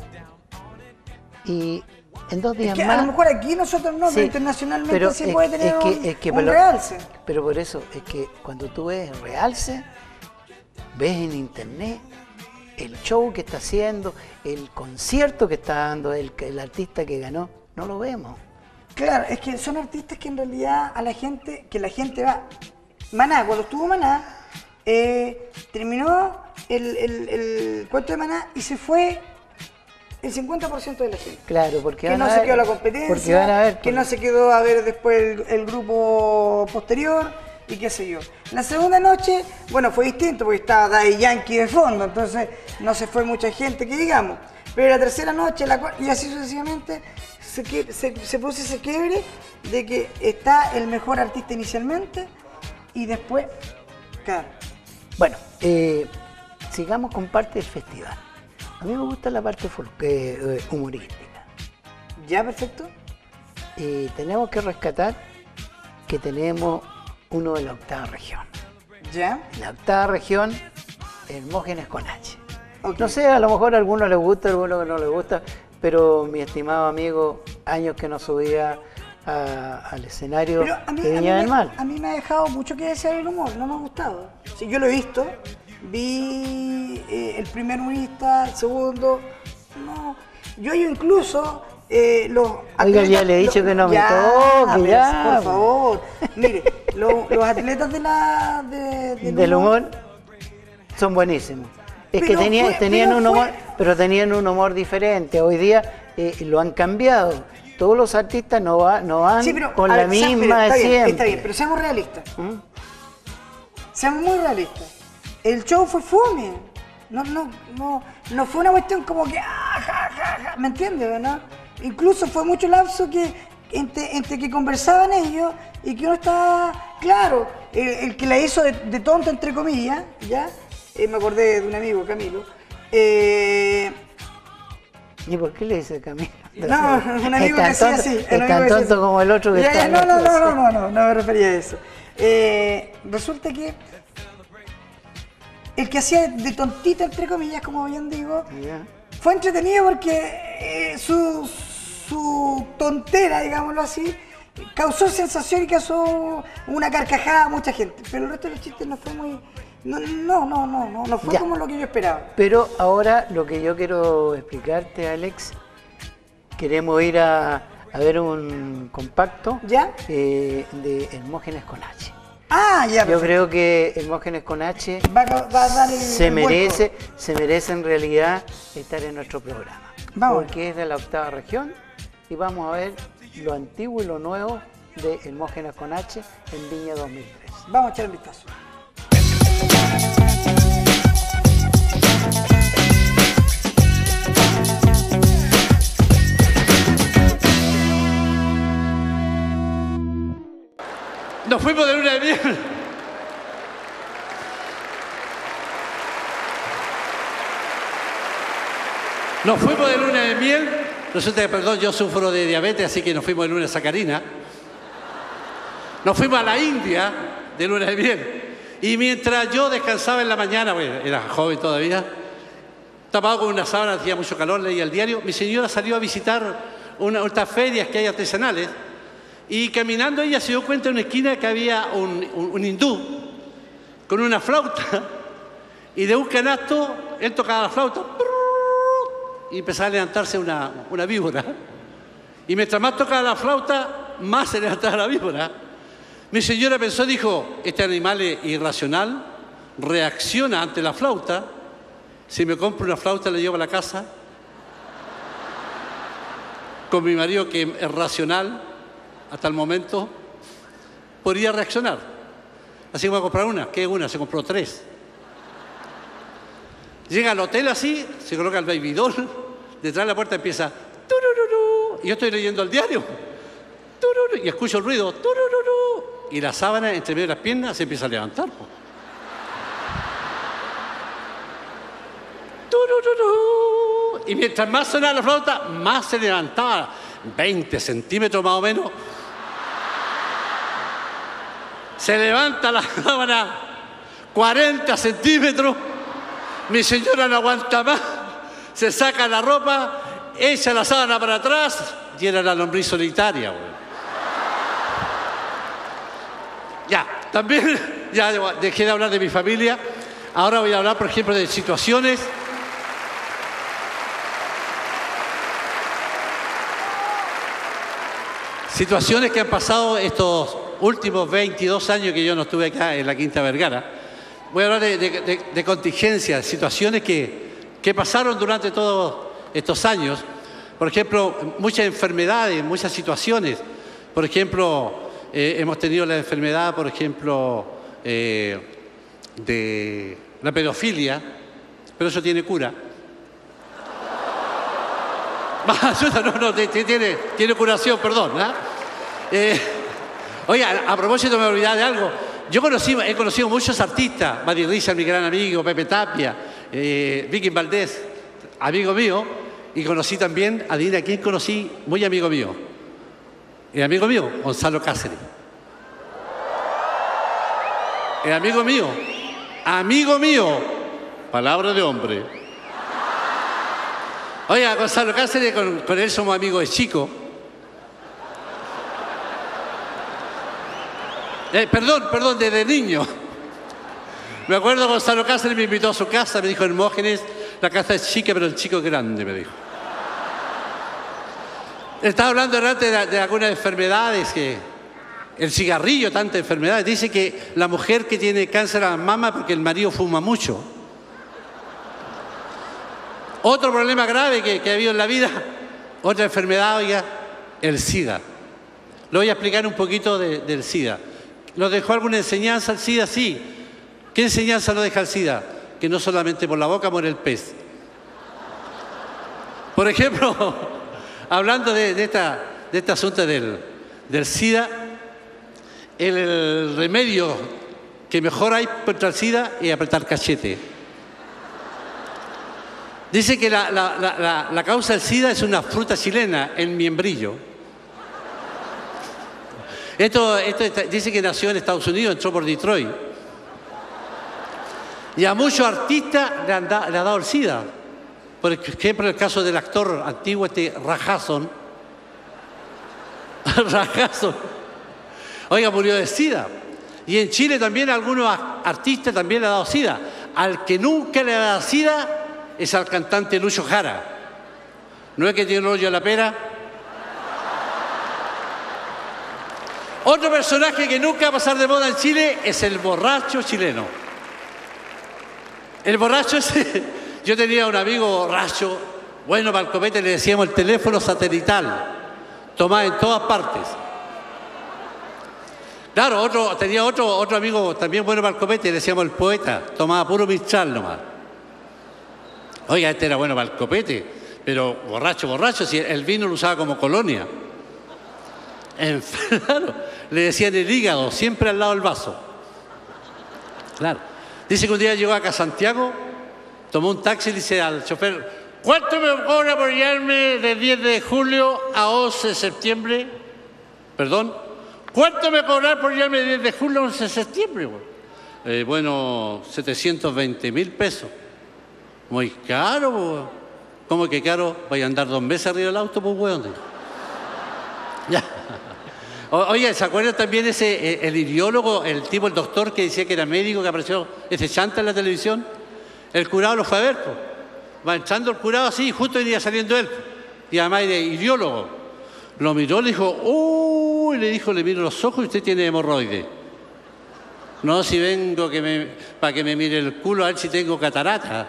y en dos días Es que más... a lo mejor aquí nosotros no, Sí, pero internacionalmente pero sí es- puede tener es que- un, es que un pero- realce. Pero por eso, es que cuando tú ves el realce, ves en internet el show que está haciendo, el concierto que está dando el, el artista que ganó, no lo vemos. Claro, es que son artistas que en realidad a la gente, que la gente va. Maná, cuando estuvo Maná, eh, terminó el, el, el cuento de Maná y se fue el cincuenta por ciento de la gente. Claro, porque Que van no a se ver- quedó la porque competencia, van a ver, que no se quedó a ver después el, el grupo posterior y qué sé yo. La segunda noche, bueno, fue distinto porque estaba Daddy Yankee de fondo, entonces no se fue mucha gente, que digamos. Pero la tercera noche, la cuarta, y así sucesivamente, se, que- se, se produce ese quiebre de que está el mejor artista inicialmente y después, claro. Bueno, eh, sigamos con parte del festival. A mí me gusta la parte fol- eh, eh, humorística. ¿Ya, perfecto? Y tenemos que rescatar que tenemos uno de la octava región. ¿Ya? La octava región, Hermógenes con H. No sé, a lo mejor a algunos les gusta, a algunos que no les gusta, pero mi estimado amigo, años que no subía a- al escenario Pero a mí, de a mí Viña del me, Mar. a mí me ha dejado mucho que desear el humor, no me ha gustado. Sí, yo lo he visto, vi eh, el primer humorista, el segundo, no. Yo yo incluso eh, los Oiga, ya le he dicho lo- que no me ya, toque, pero, ya. por favor. Mire, lo- los atletas de la, de- del, Del humor son buenísimos. Es que Pero tenía- fue- tenían pero un fue- humor, pero tenían un humor diferente. Hoy día eh, lo han cambiado. Todos los artistas no, va- no van Sí, pero, con a la ver, sean- misma mire, de está bien, siempre. está bien, pero seamos realistas. ¿Mm? Seamos muy realistas. El show fue fome. No, no, no, no fue una cuestión como que, ah, ja, ja, ja, ¿me entiendes, verdad? Incluso fue mucho lapso que entre, entre que conversaban ellos y que uno estaba, claro, el, el que la hizo de, de tonto, entre comillas, ¿ya? Eh, me acordé de un amigo, Camilo. Eh, ¿Y por qué le dice Camilo? no, un amigo es que decía tan así. tonto, un es amigo tan que decía tonto así. como el otro que Ya, está ya, en no, la no, no, clase. no, no, no, no me refería a eso. Eh, resulta que el que hacía de tontito, entre comillas, como bien digo, Ya. fue entretenido porque eh, su, su tontera, digámoslo así, causó sensación y causó una carcajada a mucha gente. Pero el resto de los chistes no fue muy... No, no, no, no, no, no fue Ya. como lo que yo esperaba. Pero ahora lo que yo quiero explicarte, Alex, queremos ir a, a ver un compacto ¿Ya? eh, de Hermógenes con H. Ah, ya, Yo perfecto. creo que Hermógenes con H Va, a- va a dar el, se el merece, vuelco. se merece en realidad estar en nuestro programa. Vamos. Porque es de la octava región y vamos a ver lo antiguo y lo nuevo de Hermógenes con H en Viña dos mil tres. Vamos a echar un vistazo. Nos fuimos de luna de miel. Nos fuimos de luna de miel. Resulta que, perdón, yo sufro de diabetes, así que nos fuimos de luna sacarina. Nos fuimos a la India de luna de miel. Y mientras yo descansaba en la mañana, bueno, era joven todavía, tapado con una sábana, hacía mucho calor, leía el diario, mi señora salió a visitar una, unas ferias que hay artesanales y caminando ella se dio cuenta en una esquina que había un, un, un hindú con una flauta y de un canasto él tocaba la flauta y empezaba a levantarse una, una víbora. Y mientras más tocaba la flauta, más se levantaba la víbora. Mi señora pensó, dijo, este animal es irracional, reacciona ante la flauta. Si me compro una flauta, la llevo a la casa. Con mi marido, que es racional, hasta el momento, podría reaccionar. Así que voy a comprar una. ¿Qué es una? Se compró tres. Llega al hotel así, se coloca el baby doll, detrás de la puerta empieza... Turururu, y yo estoy leyendo el diario. Turururu, y escucho el ruido. Turururu, y la sábana entre medio de las piernas se empieza a levantar. Po. Turururu, y mientras más sonaba la flauta, más se levantaba. veinte centímetros más o menos. Se levanta la sábana cuarenta centímetros. Mi señora no aguanta más. Se saca la ropa, echa la sábana para atrás y era la lombriz solitaria. Güey. Ya, también ya dejé de hablar de mi familia. Ahora voy a hablar, por ejemplo, de situaciones situaciones que han pasado estos últimos veintidós años que yo no estuve acá en la Quinta Vergara. Voy a hablar de, de, de, de contingencias, situaciones que, que pasaron durante todos estos años. Por ejemplo, muchas enfermedades, muchas situaciones. Por ejemplo, eh, hemos tenido la enfermedad, por ejemplo, eh, de la pedofilia, pero eso tiene cura. No, no, tiene, tiene curación, perdón. ¿eh? Eh, oiga, a propósito me olvidaba de algo. Yo conocí, he conocido muchos artistas, Mati Rizal, mi gran amigo, Pepe Tapia, eh, Vicky Valdés, amigo mío, y conocí también, adivina quién conocí, muy amigo mío. El amigo mío, Gonzalo Cáceres. El amigo mío, amigo mío, palabra de hombre. Oiga, Gonzalo Cáceres, con, con él somos amigos de chico. Eh, perdón, perdón, desde niño. Me acuerdo, Gonzalo Cáceres me invitó a su casa, me dijo, Hermógenes, la casa es chica, pero el chico es grande, me dijo. Estaba hablando antes de, de algunas enfermedades, que el cigarrillo, tantas enfermedades. Dice que la mujer que tiene cáncer a la mama porque el marido fuma mucho. Otro problema grave que, que ha habido en la vida, otra enfermedad, oiga, el SIDA. Le voy a explicar un poquito de, del SIDA. ¿Nos dejó alguna enseñanza el SIDA? Sí. ¿Qué enseñanza nos deja el SIDA? Que no solamente por la boca muere el pez. Por ejemplo, hablando de, de, esta, de este asunto del, del SIDA, el, el remedio que mejor hay contra el SIDA es apretar cachete. Dice que la, la, la, la, la causa del SIDA es una fruta chilena, el miembrillo. Esto, esto está, dice que nació en Estados Unidos, entró por Detroit. Y a muchos artistas le, han da, le ha dado el SIDA. Por ejemplo, el caso del actor antiguo, este Rajason. Rajason. Oiga, murió de SIDA. Y en Chile también a algunos artistas también le ha dado SIDA. Al que nunca le ha dado SIDA es al cantante Lucho Jara. ¿No es que tiene un hoyo en la pera? Otro personaje que nunca va a pasar de moda en Chile es el borracho chileno. El borracho ese, yo tenía un amigo borracho, bueno, para el copete le decíamos el teléfono satelital, tomaba en todas partes. Claro, otro, tenía otro, otro amigo también bueno para el copete, le decíamos el poeta, tomaba puro Mistral nomás. Oiga, este era bueno para el copete, pero borracho, borracho, si el vino lo usaba como colonia. Enfer- claro, le decían el hígado, siempre al lado del vaso. Claro. Dice que un día llegó acá a Santiago, tomó un taxi y le dice al chofer, ¿cuánto me cobra por llevarme de diez de julio a once de septiembre? Perdón. ¿Cuánto me cobrar por llevarme de diez de julio a once de septiembre? Eh, bueno, setecientos veinte mil pesos. Muy caro, po. ¿Cómo que caro? Vaya a andar dos meses arriba del auto, pues, weón. Ya. O- Oye, ¿se acuerdan también ese, eh, el ideólogo, el tipo, el doctor que decía que era médico, que apareció ese chanta en la televisión? El curado lo fue a ver, pues. Va entrando el curado así, justo venía saliendo él. Y además de ideólogo. Lo miró, le dijo, uy, le dijo, le miro los ojos y usted tiene hemorroides. No, si vengo que me, para que me mire el culo a ver si tengo catarata.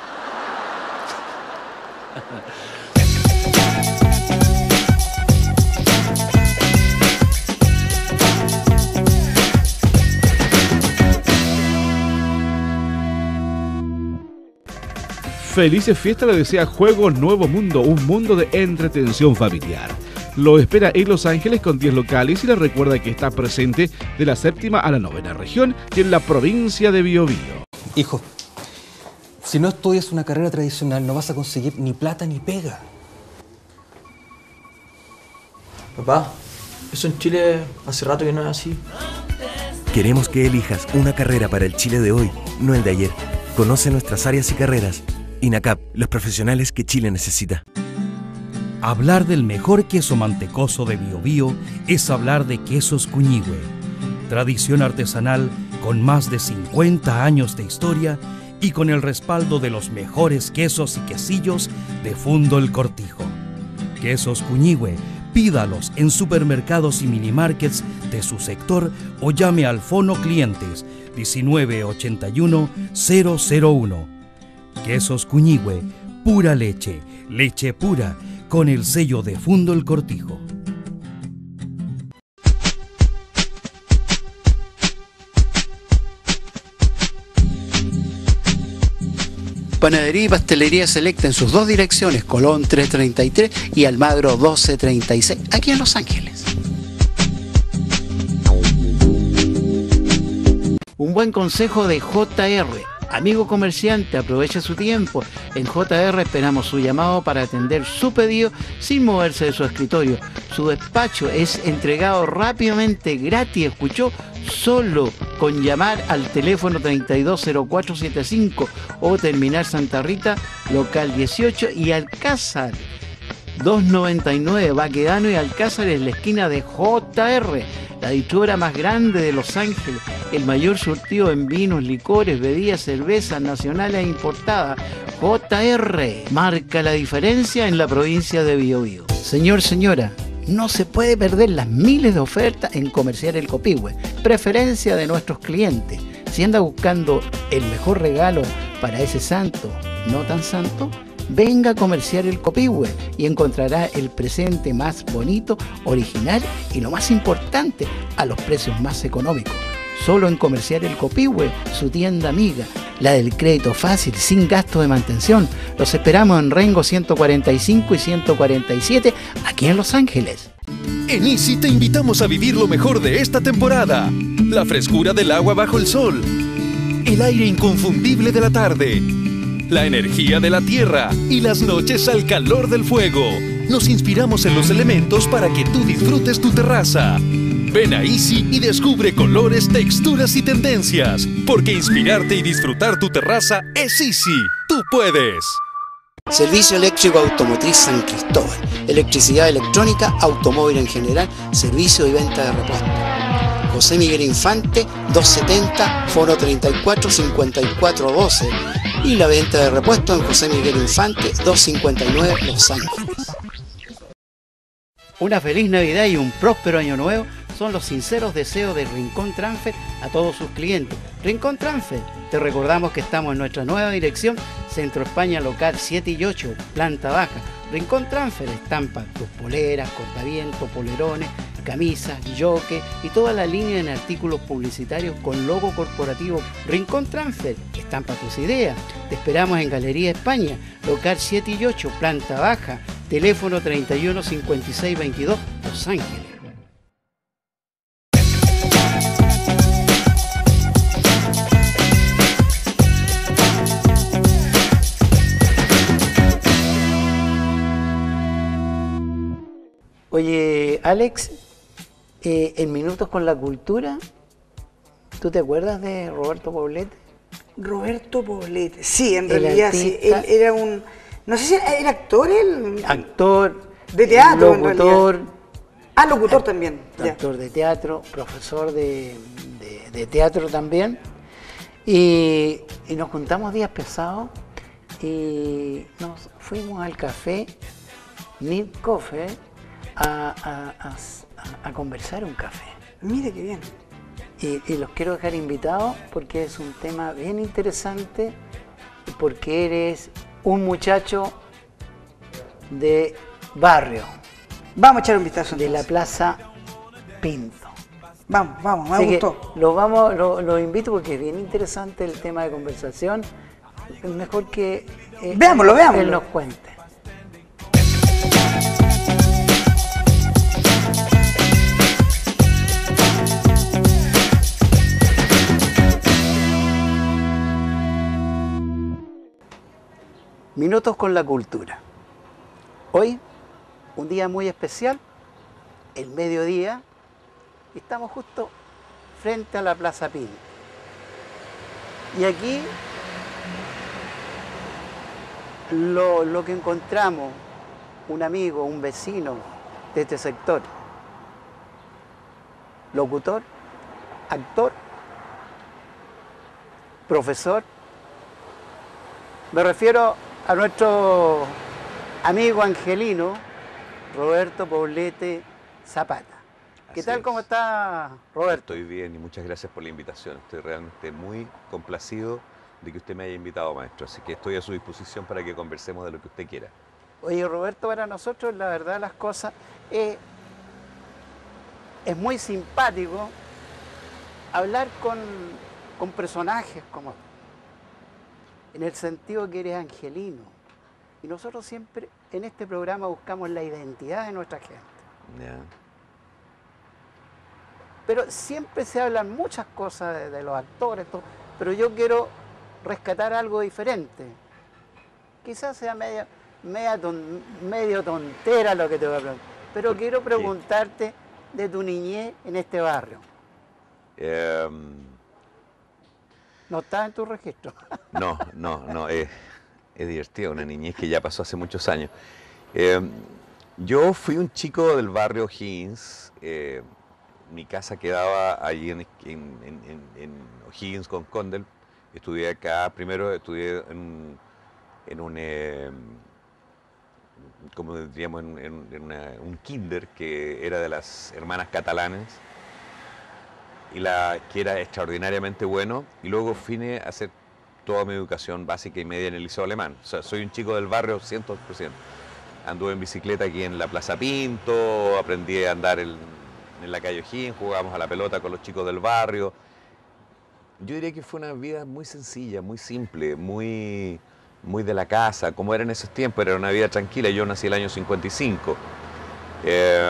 Felices fiestas le desea Juegos Nuevo Mundo, un mundo de entretención familiar. Lo espera en Los Ángeles con diez locales y le recuerda que está presente de la séptima a la novena región y en la provincia de Biobío. Hijo, si no estudias una carrera tradicional no vas a conseguir ni plata ni pega. Papá, eso en Chile hace rato que no es así. Queremos que elijas una carrera para el Chile de hoy, no el de ayer. Conoce nuestras áreas y carreras. INACAP, los profesionales que Chile necesita. Hablar del mejor queso mantecoso de Biobío es hablar de Quesos Cuñihue, tradición artesanal con más de cincuenta años de historia y con el respaldo de los mejores quesos y quesillos de Fundo El Cortijo. Quesos Cuñihue, pídalos en supermercados y minimarkets de su sector o llame al Fono Clientes diecinueve ochenta y uno cero cero uno. Quesos Cuñihue, pura leche, leche pura, con el sello de Fundo El Cortijo. Panadería y pastelería Selecta en sus dos direcciones, Colón trescientos treinta y tres y Almagro doce treinta y seis, aquí en Los Ángeles. Un buen consejo de J R. Amigo comerciante, aproveche su tiempo. En J R esperamos su llamado para atender su pedido sin moverse de su escritorio. Su despacho es entregado rápidamente, gratis, escuchó, solo con llamar al teléfono treinta y dos cero cuatro setenta y cinco o terminar Santa Rita, local dieciocho, y Alcázar doscientos noventa y nueve, Baquedano y Alcázar en la esquina de J R, la distribuidora más grande de Los Ángeles, el mayor surtido en vinos, licores, bebidas, cervezas nacionales e importadas. J R marca la diferencia en la provincia de Biobío. Señor, señora, no se puede perder las miles de ofertas en Comercial El Copihue, preferencia de nuestros clientes. Si anda buscando el mejor regalo para ese santo no tan santo, venga a Comercial El Copihue y encontrará el presente más bonito, original y, lo más importante, a los precios más económicos. Solo en Comercial El Copihue, su tienda amiga, la del crédito fácil, sin gasto de mantención. Los esperamos en Rengo ciento cuarenta y cinco y ciento cuarenta y siete, aquí en Los Ángeles. En Easy te invitamos a vivir lo mejor de esta temporada. La frescura del agua bajo el sol, el aire inconfundible de la tarde, la energía de la tierra y las noches al calor del fuego. Nos inspiramos en los elementos para que tú disfrutes tu terraza. Ven a Easy y descubre colores, texturas y tendencias, porque inspirarte y disfrutar tu terraza es Easy. ¡Tú puedes! Servicio Eléctrico Automotriz San Cristóbal. Electricidad electrónica, automóvil en general, servicio y venta de repuestos. José Miguel Infante, doscientos setenta, Foro treinta y cuatro cincuenta y cuatro doce. Y la venta de repuestos en José Miguel Infante, doscientos cincuenta y nueve, Los Ángeles. Una feliz Navidad y un próspero año nuevo son los sinceros deseos de Rincón Transfer a todos sus clientes. Rincón Transfer, te recordamos que estamos en nuestra nueva dirección, Centro España Local siete y ocho, planta baja. Rincón Transfer estampa tus poleras, cortavientos, polerones, camisas, jockey y toda la línea en artículos publicitarios con logo corporativo. Rincón Transfer estampa tus ideas. Te esperamos en Galería España, local siete y ocho, planta baja, teléfono treinta y uno cincuenta y seis veintidós, Los Ángeles. Alex, eh, en Minutos con la Cultura, ¿tú te acuerdas de Roberto Poblete? Roberto Poblete, sí, en El realidad sí. Él artista. era un, no sé si era, era actor, él. Actor, De teatro, en locutor, realidad. Ah, locutor también. ya. actor de teatro, profesor de, de- de teatro también. Y, y nos juntamos días pesados y nos fuimos al café, Need Coffee, a, a- a- a conversar un café. Mire qué bien. Y, y los quiero dejar invitados porque es un tema bien interesante, porque eres un muchacho de barrio. Vamos a echar un vistazo. De la Plaza Pinto. Vamos, vamos, me Así que gustó. Lo, vamos, lo, lo invito porque es bien interesante el tema de conversación. Es mejor que eh, Veámoslo, veámoslo. él nos cuente. Minutos con la cultura. Hoy, un día muy especial, el mediodía, y estamos justo frente a la Plaza Pinto. Y aquí lo, lo que encontramos, un amigo, un vecino de este sector, locutor, actor, profesor, me refiero a nuestro amigo angelino, Roberto Poblete Zapata. ¿Qué Así tal? es. ¿Cómo está, Roberto? Estoy bien y muchas gracias por la invitación. Estoy realmente muy complacido de que usted me haya invitado, maestro. Así que estoy a su disposición para que conversemos de lo que usted quiera. Oye, Roberto, para nosotros, la verdad, las cosas, eh, es muy simpático hablar con, con personajes como tú, en el sentido que eres angelino. Y nosotros siempre en este programa buscamos la identidad de nuestra gente. Ya. Pero siempre se hablan muchas cosas de, de los actores, todo, pero yo quiero rescatar algo diferente. Quizás sea media, media ton- medio tontera lo que te voy a preguntar, pero quiero preguntarte de tu niñez en este barrio. Eh, No está en tu registro. no, no, no. eh, es divertido, una niñez que ya pasó hace muchos años. Eh, yo fui un chico del barrio O'Higgins. eh, mi casa quedaba allí en, en, en, en- en O'Higgins con Condell. Estudié acá, primero estudié en, en un, eh, como diríamos, en, en- en una- un kinder que era de las hermanas catalanas, y la, que era extraordinariamente bueno, y luego vine a hacer toda mi educación básica y media en el Liceo Alemán. O sea, soy un chico del barrio cien por ciento. Anduve en bicicleta aquí en la Plaza Pinto, aprendí a andar en, en la calle O'Higgins, jugábamos a la pelota con los chicos del barrio. Yo diría que fue una vida muy sencilla, muy simple, muy, muy de la casa, como era en esos tiempos, era una vida tranquila. Yo nací el año cincuenta y cinco. Eh,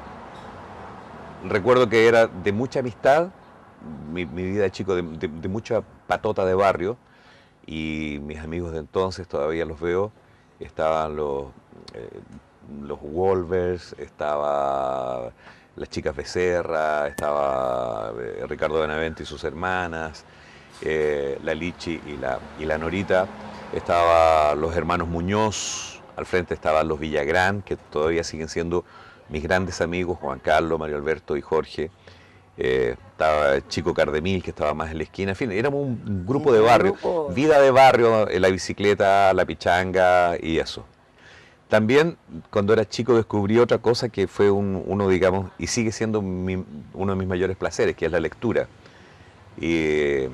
recuerdo que era de mucha amistad, mi, mi vida de chico, de, de- de mucha patota de barrio, y mis amigos de entonces todavía los veo. Estaban los, eh, los Wolvers, estaba las chicas Becerra, estaba eh, Ricardo Benavente y sus hermanas, eh, la Lichi y la, y la Norita, estaban los hermanos Muñoz, al frente estaban los Villagrán, que todavía siguen siendo mis grandes amigos, Juan Carlos, Mario Alberto y Jorge. Eh, estaba Chico Cardemil, que estaba más en la esquina. En fin, éramos un grupo de barrio, grupo. vida de barrio, en la bicicleta, la pichanga y eso. También, cuando era chico, descubrí otra cosa que fue un- uno, digamos, y sigue siendo mi- uno de mis mayores placeres, que es la lectura. Y eh,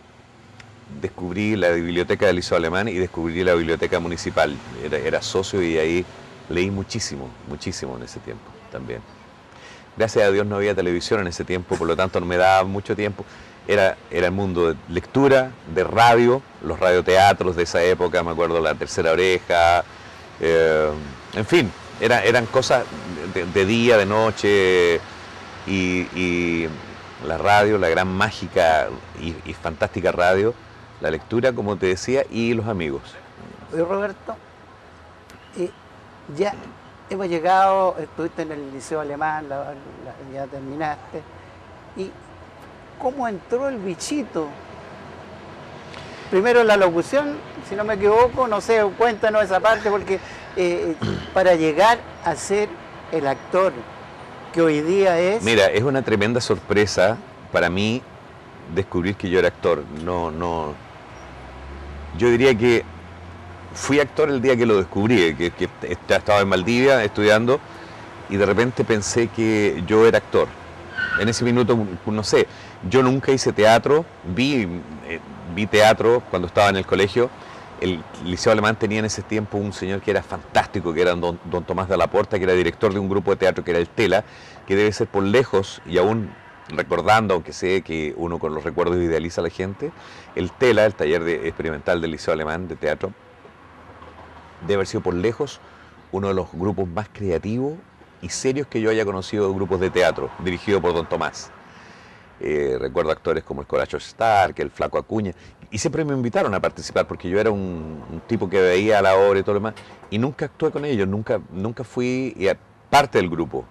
descubrí la biblioteca del Liceo Alemán y descubrí la biblioteca municipal. Era, era socio y ahí leí muchísimo, muchísimo en ese tiempo también. Gracias a Dios no había televisión en ese tiempo, por lo tanto no me daba mucho tiempo. Era, era el mundo de lectura, de radio, los radioteatros de esa época, me acuerdo La Tercera Oreja, eh, en fin, era, eran cosas de, de día, de noche, y, y la radio, la gran mágica y, y fantástica radio, la lectura, como te decía, y los amigos. Oye, Roberto, eh, ya hemos llegado, estuviste en el Liceo Alemán, la, la, ya terminaste. ¿Y cómo entró el bichito? Primero la locución, si no me equivoco, no sé, cuéntanos esa parte, porque eh, para llegar a ser el actor que hoy día es... Mira, es una tremenda sorpresa para mí descubrir que yo era actor. No, no... Yo diría que fui actor el día que lo descubrí, que, que estaba en Valdivia estudiando y de repente pensé que yo era actor. En ese minuto, no sé, yo nunca hice teatro, vi, eh, vi teatro cuando estaba en el colegio. El Liceo Alemán tenía en ese tiempo un señor que era fantástico, que era don, don Tomás de la Porta, que era director de un grupo de teatro que era el Tela, que debe ser por lejos, y aún recordando, aunque sé que uno con los recuerdos idealiza a la gente, el Tela, el taller de, experimental del Liceo Alemán de teatro, debe haber sido por lejos uno de los grupos más creativos y serios que yo haya conocido de grupos de teatro, dirigido por don Tomás. Eh, recuerdo actores como el Coracho Stark, el Flaco Acuña, y siempre me invitaron a participar porque yo era un, un tipo que veía la obra y todo lo demás, y nunca actué con ellos, nunca, nunca fui parte del grupo.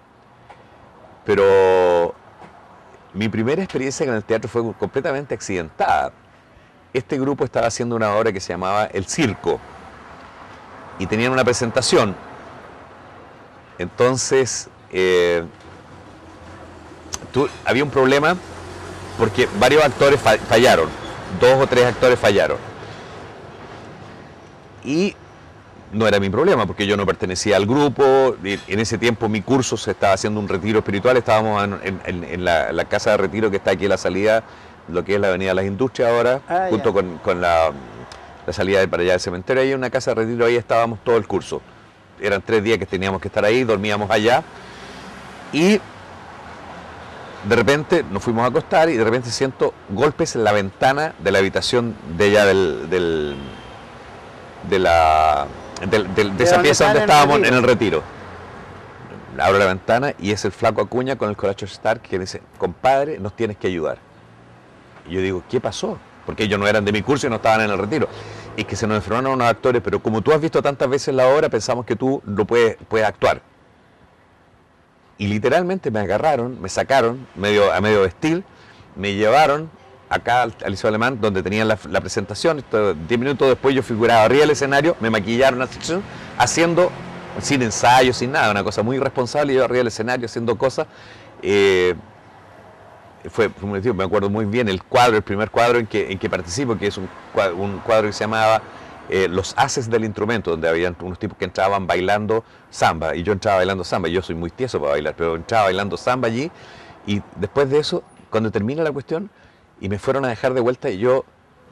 Pero mi primera experiencia con el teatro fue completamente accidentada. Este grupo estaba haciendo una obra que se llamaba El Circo, y tenían una presentación. Entonces, eh, tú, había un problema porque varios actores fallaron, dos o tres actores fallaron. Y no era mi problema porque yo no pertenecía al grupo. En ese tiempo mi curso se estaba haciendo un retiro espiritual, estábamos en, en, en la, la casa de retiro que está aquí a la salida, lo que es la Avenida de las Industrias ahora, ah, junto con, con la, la salida de para allá del cementerio. Ahí hay una casa de retiro, ahí estábamos todo el curso. Eran tres días que teníamos que estar ahí, dormíamos allá y de repente nos fuimos a acostar y de repente siento golpes en la ventana de la habitación de allá del, del, de, la, del, del, de esa pieza donde estábamos en el retiro. Abro la ventana y es el Flaco Acuña con el Coracho Stark que me dice, compadre, nos tienes que ayudar. Y yo digo, ¿qué pasó? Porque ellos no eran de mi curso y no estaban en el retiro. Y que se nos enfermaron unos actores, pero como tú has visto tantas veces la obra, pensamos que tú no puedes, puedes actuar. Y literalmente me agarraron, me sacaron medio, a medio vestir, me llevaron acá al, al Liceo Alemán, donde tenían la, la presentación. Esto, diez minutos después yo figuraba arriba del escenario, me maquillaron haciendo, sin ensayo, sin nada, una cosa muy irresponsable, yo arriba del escenario haciendo cosas. Eh, Fue, fue, me acuerdo muy bien el cuadro, el primer cuadro en que, en que participo, que es un cuadro, un cuadro que se llamaba eh, Los Haces del Instrumento, donde había unos tipos que entraban bailando samba, y yo entraba bailando samba, y yo soy muy tieso para bailar, pero entraba bailando samba allí, y después de eso, cuando termina la cuestión, y me fueron a dejar de vuelta, y yo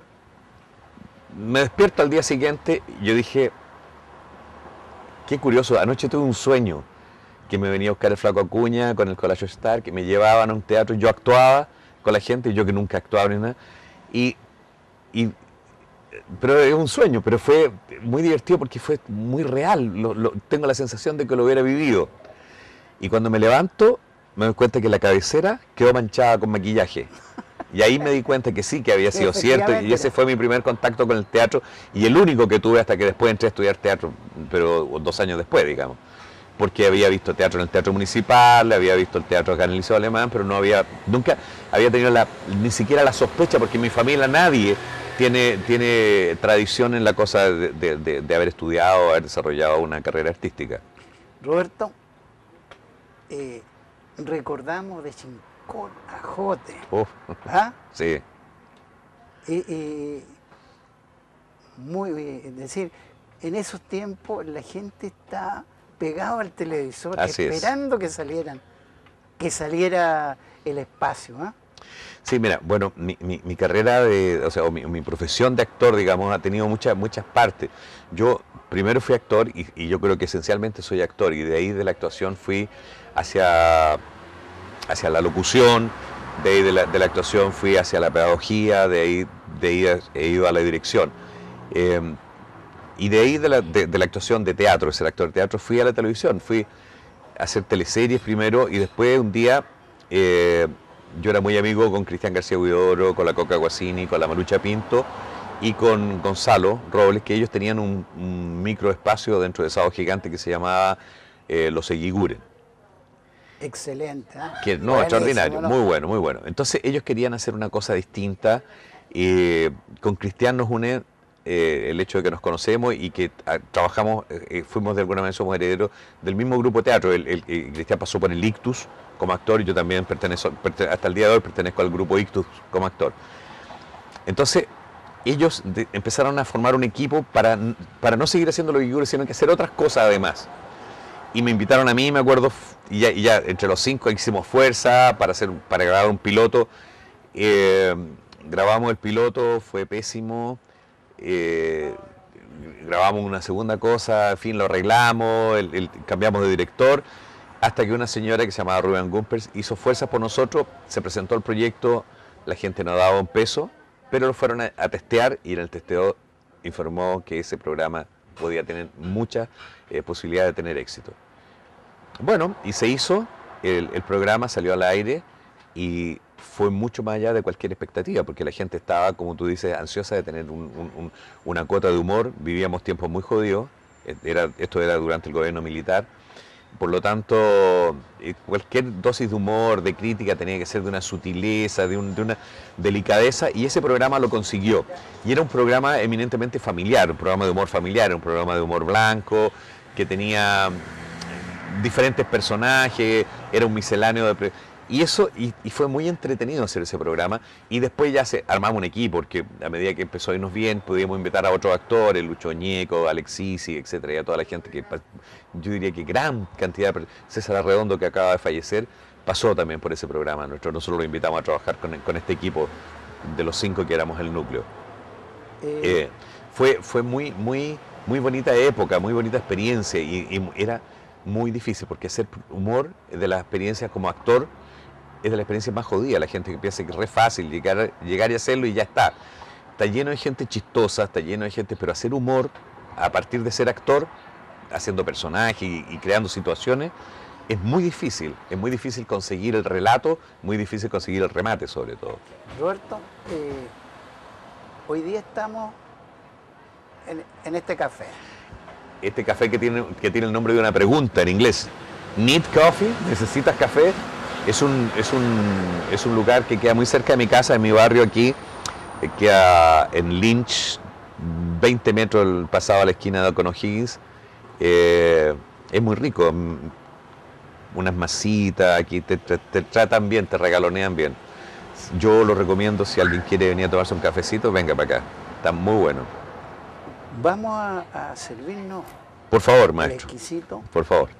me despierto al día siguiente, y yo dije, qué curioso, anoche tuve un sueño, que me venía a buscar el Flaco Acuña con el Coracho Stark, que me llevaban a un teatro, yo actuaba con la gente, yo que nunca actuaba ni nada, y, y, pero es un sueño, pero fue muy divertido porque fue muy real, lo, lo, tengo la sensación de que lo hubiera vivido. Y cuando me levanto, me doy cuenta que la cabecera quedó manchada con maquillaje. Y ahí me di cuenta que sí, que había sido cierto, y ese fue mi primer contacto con el teatro, y el único que tuve hasta que después entré a estudiar teatro, pero dos años después, digamos. Porque había visto teatro en el Teatro Municipal, había visto el teatro acá en el Liceo Alemán, pero no había, nunca había tenido la, ni siquiera la sospecha, porque en mi familia nadie tiene, tiene tradición en la cosa de, de, de, de haber estudiado, haber desarrollado una carrera artística. Roberto, eh, recordamos de Chincón a Jote. Uf. ¿Ah? Sí. Eh, eh, muy bien, es decir, en esos tiempos la gente está pegado al televisor, Así esperando es. que salieran, que saliera el espacio. ¿eh? Sí, mira, bueno, mi, mi, mi carrera, de, o sea, o mi, mi profesión de actor, digamos, ha tenido muchas, muchas partes. Yo primero fui actor y, y yo creo que esencialmente soy actor, y de ahí de la actuación fui hacia, hacia la locución, de ahí de la, de la actuación fui hacia la pedagogía, de ahí, de ahí he ido a la dirección. Eh, Y de ahí de la, de, de la actuación de teatro, ser actor de teatro, fui a la televisión, fui a hacer teleseries primero y después un día eh, yo era muy amigo con Cristian García Huidoro, con la Coca Guasini, con la Marucha Pinto y con Gonzalo Robles, que ellos tenían un, un microespacio dentro de Sábado Gigante que se llamaba eh, los Eguiguren. Excelente. ¿eh? Que, no, Buenísimo, extraordinario, ¿no? muy bueno, muy bueno. Entonces ellos querían hacer una cosa distinta. Eh, con Cristian nos une eh, el hecho de que nos conocemos y que ah, trabajamos, eh, fuimos de alguna manera, somos herederos del mismo grupo de teatro. El, el, el Cristian pasó por el Ictus como actor y yo también pertenezco, pertene, hasta el día de hoy pertenezco al grupo Ictus como actor. Entonces ellos de, empezaron a formar un equipo para, para no seguir haciendo lo que yo, sino que hacer otras cosas además. Y me invitaron a mí, me acuerdo, y ya, y ya entre los cinco hicimos fuerza para, hacer, para grabar un piloto. Eh, grabamos el piloto, fue pésimo. Eh, grabamos una segunda cosa, en fin, lo arreglamos, el, el, cambiamos de director, hasta que una señora que se llamaba Rubén Gumpers hizo fuerza por nosotros, se presentó el proyecto, la gente no daba un peso, pero lo fueron a, a testear y en el testeo informó que ese programa podía tener mucha eh, posibilidad de tener éxito. Bueno, y se hizo, el, el programa salió al aire y fue mucho más allá de cualquier expectativa, porque la gente estaba, como tú dices, ansiosa de tener un, un, un, una cuota de humor. Vivíamos tiempos muy jodidos, era, esto era durante el gobierno militar, por lo tanto, cualquier dosis de humor, de crítica, tenía que ser de una sutileza, de, un, de una delicadeza, y ese programa lo consiguió. Y era un programa eminentemente familiar, un programa de humor familiar, un programa de humor blanco, que tenía diferentes personajes, era un misceláneo de... Y eso, y, y fue muy entretenido hacer ese programa, y después ya se armamos un equipo, porque a medida que empezó a irnos bien, pudimos invitar a otros actores, Lucho Ñeco, Alexisi, etcétera, y a toda la gente que, yo diría que gran cantidad de... César Arredondo, que acaba de fallecer, pasó también por ese programa. Nosotros, nosotros lo invitamos a trabajar con, con este equipo de los cinco que éramos el núcleo. Eh. Eh, fue fue muy, muy, muy bonita época, muy bonita experiencia, y, y era muy difícil, porque hacer humor de las experiencias como actor es de la experiencia más jodida. La gente que piensa que es re fácil llegar, llegar y hacerlo y ya está. Está lleno de gente chistosa, está lleno de gente, pero hacer humor a partir de ser actor, haciendo personajes y, y creando situaciones, es muy difícil. Es muy difícil conseguir el relato, muy difícil conseguir el remate sobre todo. Roberto, eh, hoy día estamos en, en este café. Este café que tiene, que tiene el nombre de una pregunta en inglés. Need coffee? ¿Necesitas café? Es un, es, un, es un lugar que queda muy cerca de mi casa, de mi barrio aquí, queda en Lynch, veinte metros pasado a la esquina de O'Higgins. Eh, es muy rico, unas masitas, aquí te, te, te tratan bien, te regalonean bien. Yo lo recomiendo, si alguien quiere venir a tomarse un cafecito, venga para acá, está muy bueno. Vamos a, a servirnos. Por favor, maestro. Exquisito. Por favor.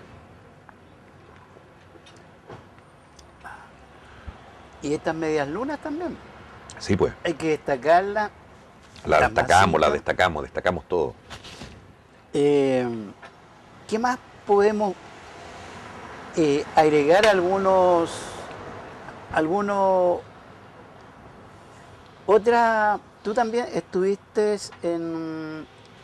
¿Y estas medias lunas también? Sí, pues. Hay que destacarla. La destacamos, la destacamos, destacamos todo. Eh, ¿Qué más podemos eh, agregar? Algunos... Algunos... Otra... Tú también estuviste en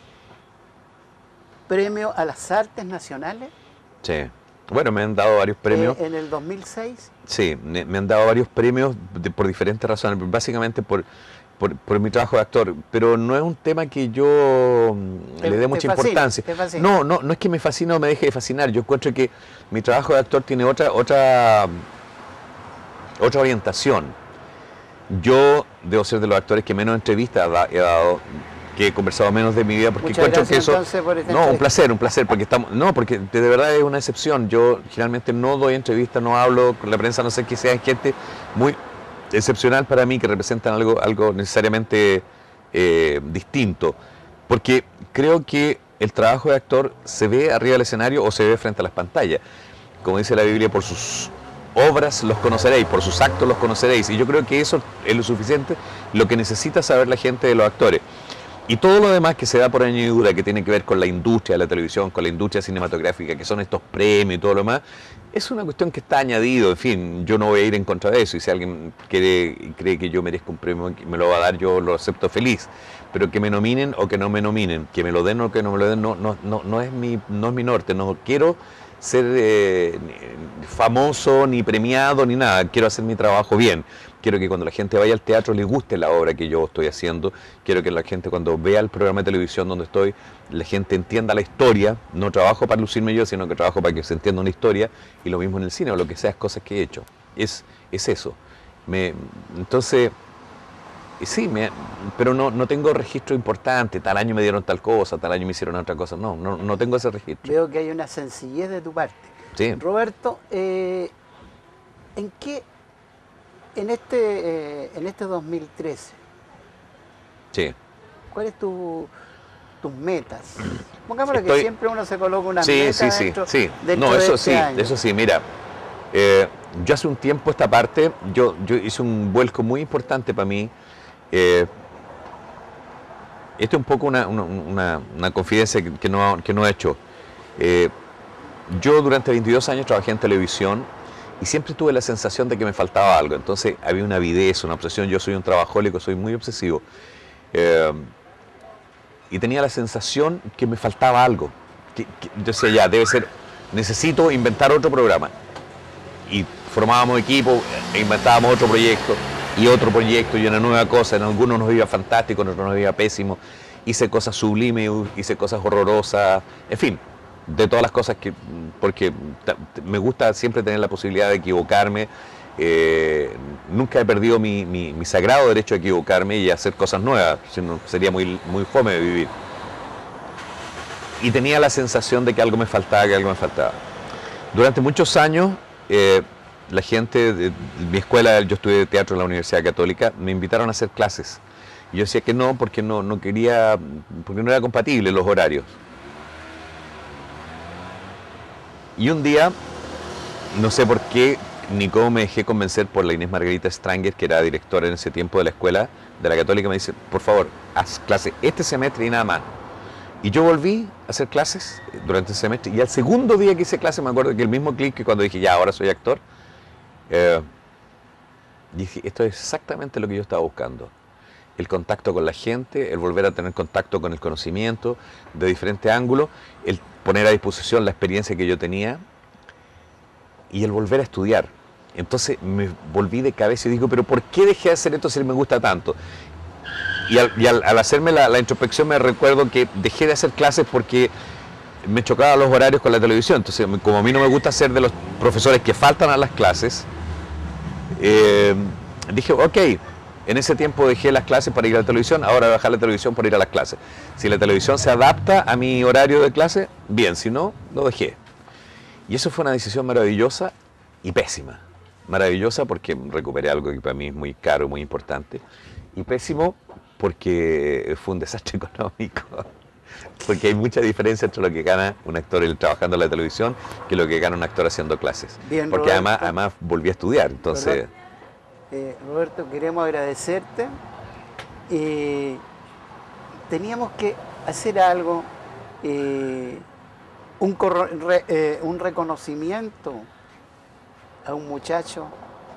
premio a las artes nacionales. Sí. Bueno, me han dado varios premios. Eh, ¿En el dos mil seis? Sí, me, me han dado varios premios de, por diferentes razones, básicamente por, por, por mi trabajo de actor, pero no es un tema que yo te, le dé mucha fascina, importancia. No, no, no es que me fascine o me deje de fascinar, yo encuentro que mi trabajo de actor tiene otra, otra, otra orientación. Yo debo ser de los actores que menos entrevistas he dado, que he conversado menos de mi vida, porque Muchas encuentro que eso... entonces, por esta no, un placer, un placer, porque estamos... No, porque de verdad es una excepción. Yo generalmente no doy entrevistas, no hablo con la prensa, no sé qué sea, gente muy excepcional para mí, que representan algo, algo necesariamente eh, distinto. Porque creo que el trabajo de actor se ve arriba del escenario o se ve frente a las pantallas. Como dice la Biblia, por sus obras los conoceréis, por sus actos los conoceréis. Y yo creo que eso es lo suficiente, lo que necesita saber la gente de los actores. Y todo lo demás que se da por añadidura, que tiene que ver con la industria de la televisión, con la industria cinematográfica, que son estos premios y todo lo demás, es una cuestión que está añadido. En fin, yo no voy a ir en contra de eso, y si alguien quiere, cree que yo merezco un premio, me lo va a dar, yo lo acepto feliz. Pero que me nominen o que no me nominen, que me lo den o que no me lo den, no, no, no, no, es, mi, no es mi norte. No quiero ser eh, famoso, ni premiado, ni nada. Quiero hacer mi trabajo bien. Quiero que cuando la gente vaya al teatro le guste la obra que yo estoy haciendo. Quiero que la gente cuando vea el programa de televisión donde estoy, la gente entienda la historia. No trabajo para lucirme yo, sino que trabajo para que se entienda una historia. Y lo mismo en el cine o lo que sea, cosas que he hecho. Es, es eso. Me, entonces, sí, me, pero no, no tengo registro importante. Tal año me dieron tal cosa, tal año me hicieron otra cosa. No, no, no tengo ese registro. Veo que hay una sencillez de tu parte. Sí. Roberto, eh, ¿en qué, en este, eh, en este dos mil trece, sí. cuáles es tu, tus metas? Pongámoslo Estoy... que siempre uno se coloca una sí, meta sí, sí, dentro, sí. dentro No, eso de este sí, año. eso sí, mira. Eh, yo hace un tiempo esta parte, yo, yo hice un vuelco muy importante para mí. Eh, esto es un poco una, una, una, una confidencia que, que, no, que no he hecho. Eh, yo durante veintidós años trabajé en televisión y siempre tuve la sensación de que me faltaba algo. Entonces había una avidez, una obsesión. Yo soy un trabajólico, soy muy obsesivo. Eh, y tenía la sensación que me faltaba algo. Que, que, yo decía, ya, debe ser, necesito inventar otro programa. Y formábamos equipo e inventábamos otro proyecto y otro proyecto y una nueva cosa. En algunos nos iba fantástico, en otros nos iba pésimo. Hice cosas sublimes, hice cosas horrorosas, en fin, de todas las cosas que, porque me gusta siempre tener la posibilidad de equivocarme. Eh, nunca he perdido mi, mi, mi sagrado derecho a equivocarme y a hacer cosas nuevas, sino sería muy, muy fome de vivir. Y tenía la sensación de que algo me faltaba, que algo me faltaba. Durante muchos años, Eh, la gente de, de mi escuela, yo estudié teatro en la Universidad Católica, me invitaron a hacer clases. Y yo decía que no, porque no, no quería, porque no era compatible los horarios. Y un día, no sé por qué, ni cómo me dejé convencer por la Inés Margarita Stranger, que era directora en ese tiempo de la escuela de la Católica, me dice, por favor, haz clase este semestre y nada más. Y yo volví a hacer clases durante el semestre y al segundo día que hice clase me acuerdo que el mismo clic que cuando dije, ya, ahora soy actor, eh, dije, esto es exactamente lo que yo estaba buscando. El contacto con la gente, el volver a tener contacto con el conocimiento de diferentes ángulos, el poner a disposición la experiencia que yo tenía y el volver a estudiar. Entonces me volví de cabeza y digo, pero ¿por qué dejé de hacer esto si me gusta tanto? Y, al, y al, al hacerme la, la introspección me recuerdo que dejé de hacer clases porque me chocaban los horarios con la televisión. Entonces, como a mí no me gusta ser de los profesores que faltan a las clases, eh, dije, ok, en ese tiempo dejé las clases para ir a la televisión, ahora voy a dejar la televisión para ir a las clases. Si la televisión se adapta a mi horario de clase, bien, si no, lo dejé. Y eso fue una decisión maravillosa y pésima. Maravillosa porque recuperé algo que para mí es muy caro, muy importante. Y pésimo porque fue un desastre económico. Porque hay mucha diferencia entre lo que gana un actor trabajando en la televisión que lo que gana un actor haciendo clases. Bien, porque Roberto, además, además volví a estudiar. Entonces, eh, Roberto, queremos agradecerte. Eh, teníamos que hacer algo, eh, un, corro, re, eh, un reconocimiento a un muchacho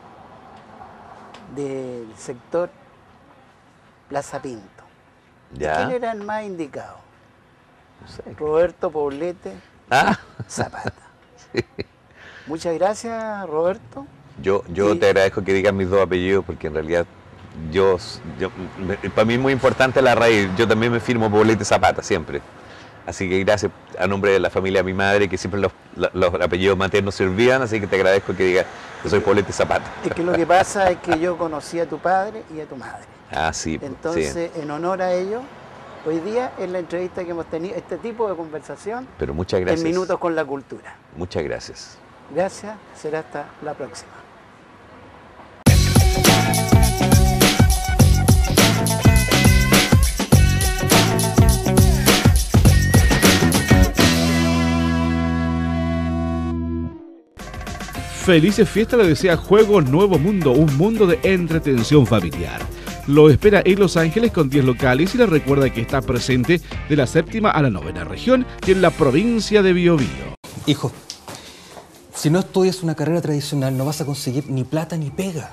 del sector Plaza Pinto. ¿ya? ¿Quién era el más indicado? No sé. Roberto Poblete ¿Ah? Zapata. Sí. Muchas gracias, Roberto. Yo, yo y... te agradezco que digas mis dos apellidos porque en realidad yo, yo me, para mí es muy importante la raíz. Yo también me firmo Poblete Zapata, siempre. Así que gracias a nombre de la familia de mi madre, que siempre los, los apellidos maternos servían, así que te agradezco que digas que soy Poblete Zapata. Es que lo que pasa es que yo conocí a tu padre y a tu madre. Ah, sí. Entonces, sí. en honor a ellos, hoy día es la entrevista que hemos tenido, este tipo de conversación. Pero muchas gracias. En Minutos con la Cultura. Muchas gracias. Gracias, será hasta la próxima. Felices fiestas le desea Juegos Nuevo Mundo, un mundo de entretención familiar. Lo espera en Los Ángeles con diez locales y le recuerda que está presente de la séptima a la novena región y en la provincia de Biobío. Hijo, si no estudias una carrera tradicional no vas a conseguir ni plata ni pega.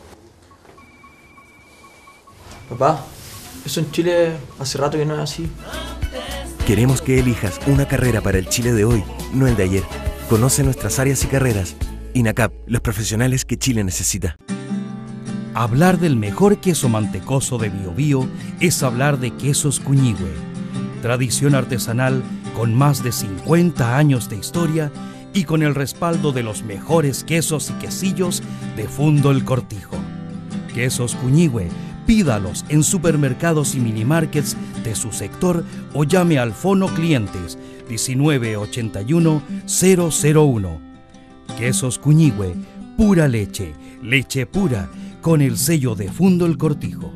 Papá, eso en Chile hace rato que no es así. Queremos que elijas una carrera para el Chile de hoy, no el de ayer. Conoce nuestras áreas y carreras. INACAP, los profesionales que Chile necesita. Hablar del mejor queso mantecoso de Biobío es hablar de Quesos Cuñihue, tradición artesanal con más de cincuenta años de historia y con el respaldo de los mejores quesos y quesillos de Fundo El Cortijo. Quesos Cuñihue, pídalos en supermercados y minimarkets de su sector o llame al Fono Clientes diecinueve ochenta y uno cero cero uno. Quesos Cuñihue, pura leche, leche pura, con el sello de Fundo El Cortijo.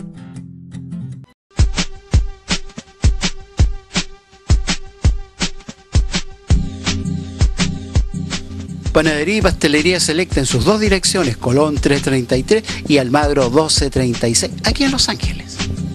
Panadería y Pastelería Selecta en sus dos direcciones, Colón trescientos treinta y tres y Almagro doce treinta y seis, aquí en Los Ángeles.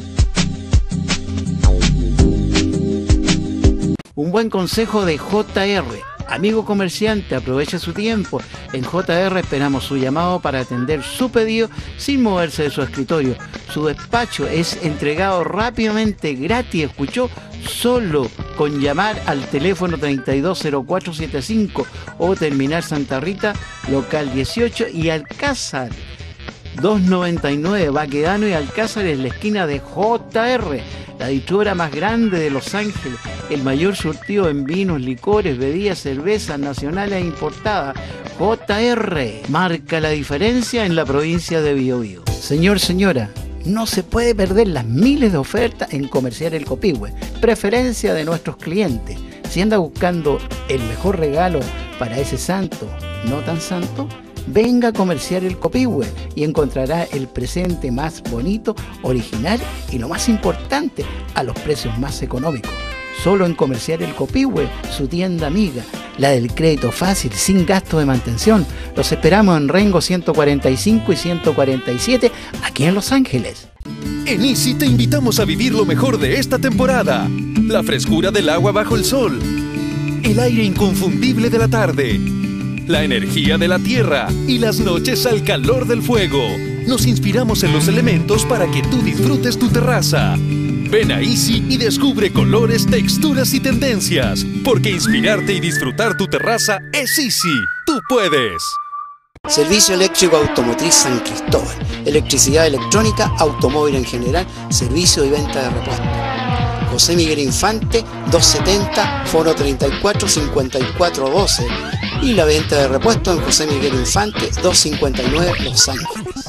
Un buen consejo de J R. Amigo comerciante, aproveche su tiempo. En J R esperamos su llamado para atender su pedido sin moverse de su escritorio. Su despacho es entregado rápidamente, gratis, escuchó, solo con llamar al teléfono treinta y dos cero cuatro setenta y cinco o Terminal Santa Rita, local dieciocho, y Alcázar doscientos noventa y nueve, Baquedano y Alcázar en la esquina de J R, la distribuidora más grande de Los Ángeles, el mayor surtido en vinos, licores, bebidas, cervezas nacionales e importadas. J R marca la diferencia en la provincia de Biobío. Señor, señora, no se puede perder las miles de ofertas en Comercial El Copihue, preferencia de nuestros clientes. Si anda buscando el mejor regalo para ese santo no tan santo, venga a Comercial El Copihue y encontrará el presente más bonito, original y, lo más importante, a los precios más económicos. Solo en Comercial El Copihue, su tienda amiga, la del crédito fácil, sin gasto de mantención. Los esperamos en Rengo ciento cuarenta y cinco y ciento cuarenta y siete, aquí en Los Ángeles. En Easy te invitamos a vivir lo mejor de esta temporada. La frescura del agua bajo el sol, el aire inconfundible de la tarde, la energía de la tierra y las noches al calor del fuego. Nos inspiramos en los elementos para que tú disfrutes tu terraza. Ven a Easy y descubre colores, texturas y tendencias, porque inspirarte y disfrutar tu terraza es Easy. ¡Tú puedes! Servicio Eléctrico Automotriz San Cristóbal. Electricidad electrónica, automóvil en general, servicio y venta de repuestos. José Miguel Infante, doscientos setenta, Foro treinta y cuatro cincuenta y cuatro doce. Y la venta de repuestos en José Miguel Infante, doscientos cincuenta y nueve, Los Ángeles.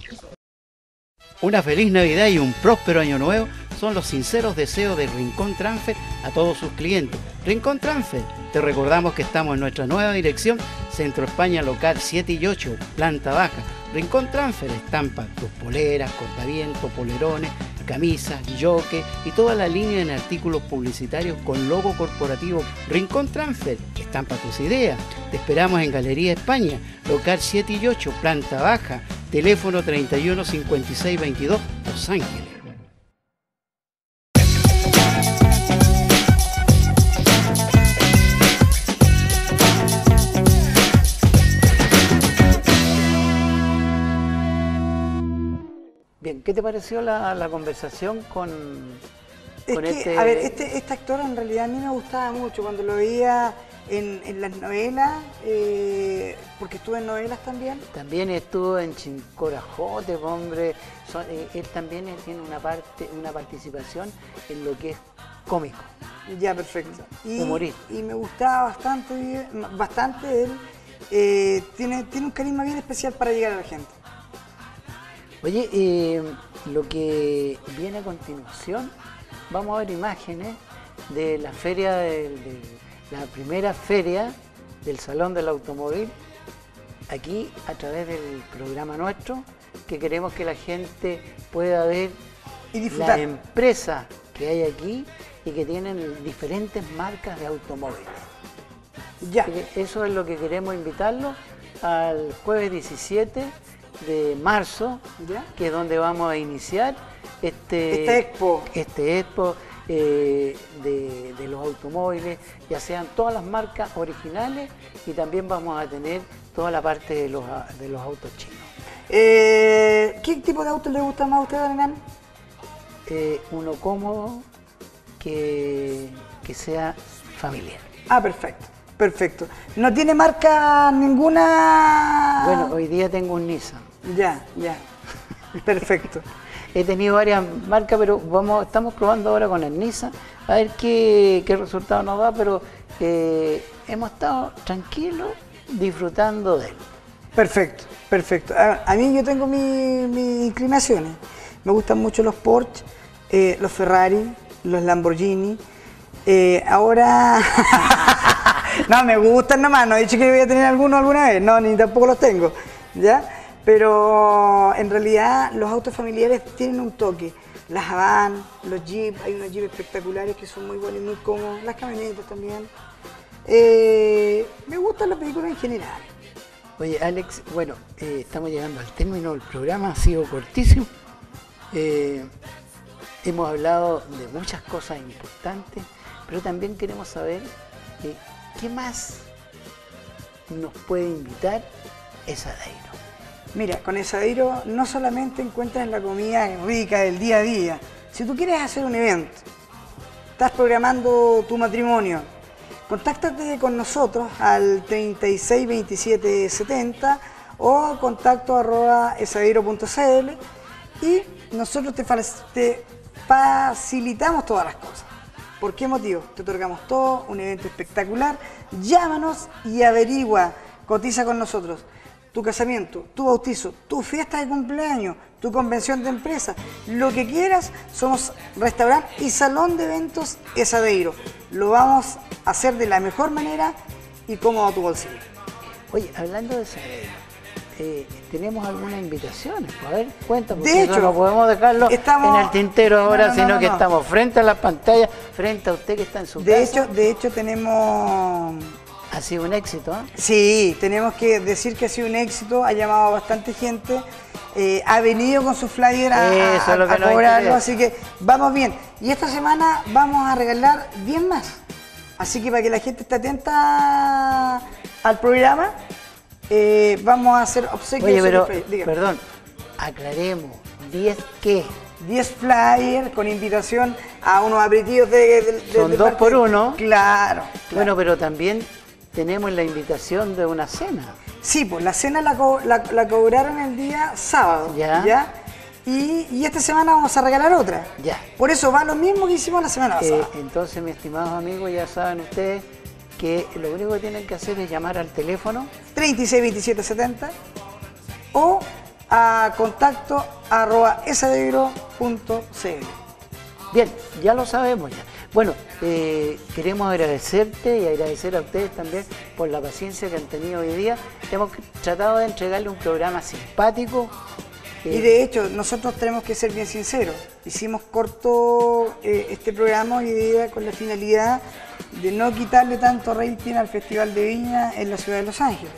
Una feliz Navidad y un próspero año nuevo son los sinceros deseos de Rincón Transfer a todos sus clientes. Rincón Transfer, te recordamos que estamos en nuestra nueva dirección, Centro España, local siete y ocho, planta baja. Rincón Transfer estampa tus poleras, cortavientos, polerones, camisas, jockey y toda la línea en artículos publicitarios con logo corporativo. Rincón Transfer estampa tus ideas. Te esperamos en Galería España, local siete y ocho, planta baja, teléfono treinta y uno cincuenta y seis veintidós, Los Ángeles. Bien, ¿qué te pareció la, la conversación con, es con que, este...? A ver, este, este actor en realidad a mí me gustaba mucho cuando lo veía en, en las novelas, eh, porque estuve en novelas también. También estuvo en Chincorajote, hombre. Son, eh, él también tiene una parte, una participación en lo que es cómico. Ya, perfecto. Y, humorista. Y me gustaba bastante, bastante él. Eh, tiene, tiene un carisma bien especial para llegar a la gente. Oye, eh, lo que viene a continuación, vamos a ver imágenes de la feria, de, de la primera feria del Salón del Automóvil, aquí a través del programa nuestro, que queremos que la gente pueda ver y disfrutar las empresas que hay aquí y que tienen diferentes marcas de automóviles. Ya. Eso es lo que queremos invitarlos al jueves diecisiete de marzo, ¿ya?, que es donde vamos a iniciar este, esta expo, este expo eh, de, de los automóviles, ya sean todas las marcas originales, y también vamos a tener toda la parte de los, de los autos chinos. Eh, ¿Qué tipo de autos le gusta más a usted, don Hernán? Eh, uno cómodo, que, que sea familiar. Ah, perfecto. Perfecto. ¿No tiene marca ninguna? Bueno, hoy día tengo un Nissan. Ya, ya. Perfecto. He tenido varias marcas, pero vamos, estamos probando ahora con el Nissan, a ver qué, qué resultado nos da, pero eh, hemos estado tranquilos disfrutando de él. Perfecto, perfecto. A, a mí yo tengo mis mi inclinaciones. Me gustan mucho los Porsche, eh, los Ferrari, los Lamborghini. Eh, ahora... no, me gustan nomás, no he dicho que voy a tener alguno alguna vez, no, ni tampoco los tengo, ¿ya? Pero en realidad los autos familiares tienen un toque. Las Havan, los Jeep, hay unos Jeep espectaculares que son muy buenos y muy cómodos, las camionetas también. Eh, me gustan los vehículos en general. Oye, Alex, bueno, eh, estamos llegando al término del programa, ha sido cortísimo. Eh, hemos hablado de muchas cosas importantes, pero también queremos saber eh, qué más nos puede invitar Esadeiro. Mira, con Esadeiro no solamente encuentras la comida rica del día a día. Si tú quieres hacer un evento, estás programando tu matrimonio, contáctate con nosotros al treinta y seis veintisiete setenta o contacto arroba esadeiro punto cl y nosotros te, te facilitamos todas las cosas. ¿Por qué motivo? Te otorgamos todo, un evento espectacular. Llámanos y averigua, cotiza con nosotros. Tu casamiento, tu bautizo, tu fiesta de cumpleaños, tu convención de empresa, lo que quieras, somos restaurante y salón de eventos Esadeiro. Lo vamos a hacer de la mejor manera y cómodo a tu bolsillo. Oye, hablando de Esadeiro, eh, tenemos algunas invitaciones. A ver, cuéntame. De hecho, no podemos dejarlo estamos... en el tintero ahora, no, no, sino no, no, que no. estamos frente a la pantalla, frente a usted que está en su de casa. Hecho, de hecho, tenemos... Ha sido un éxito, ¿eh? Sí, tenemos que decir que ha sido un éxito, ha llamado a bastante gente, eh, ha venido con su flyer a, Eso a, es lo que a nos cobrarlo, interesa. así que vamos bien. Y esta semana vamos a regalar diez más, así que para que la gente esté atenta al programa, eh, vamos a hacer obsequios. Oye, pero, Dígame. perdón, aclaremos, ¿diez qué? diez flyers con invitación a unos aperitivos de... de, de Son de dos parte- por uno. Claro, claro. Bueno, pero también tenemos la invitación de una cena. Sí, pues la cena la, co la, la cobraron el día sábado. Ya. ¿Ya? Y, y esta semana vamos a regalar otra. Ya. Por eso va lo mismo que hicimos la semana pasada. Eh, entonces, mis estimados amigos, ya saben ustedes que lo único que tienen que hacer es llamar al teléfono treinta y seis veintisiete setenta o a contacto arroba esadeiro punto cl. Bien, ya lo sabemos ya. Bueno, eh, queremos agradecerte y agradecer a ustedes también por la paciencia que han tenido hoy día. Hemos tratado de entregarle un programa simpático. eh, Y de hecho, nosotros tenemos que ser bien sinceros. Hicimos corto eh, este programa hoy día con la finalidad de no quitarle tanto rating al Festival de Viña en la ciudad de Los Ángeles.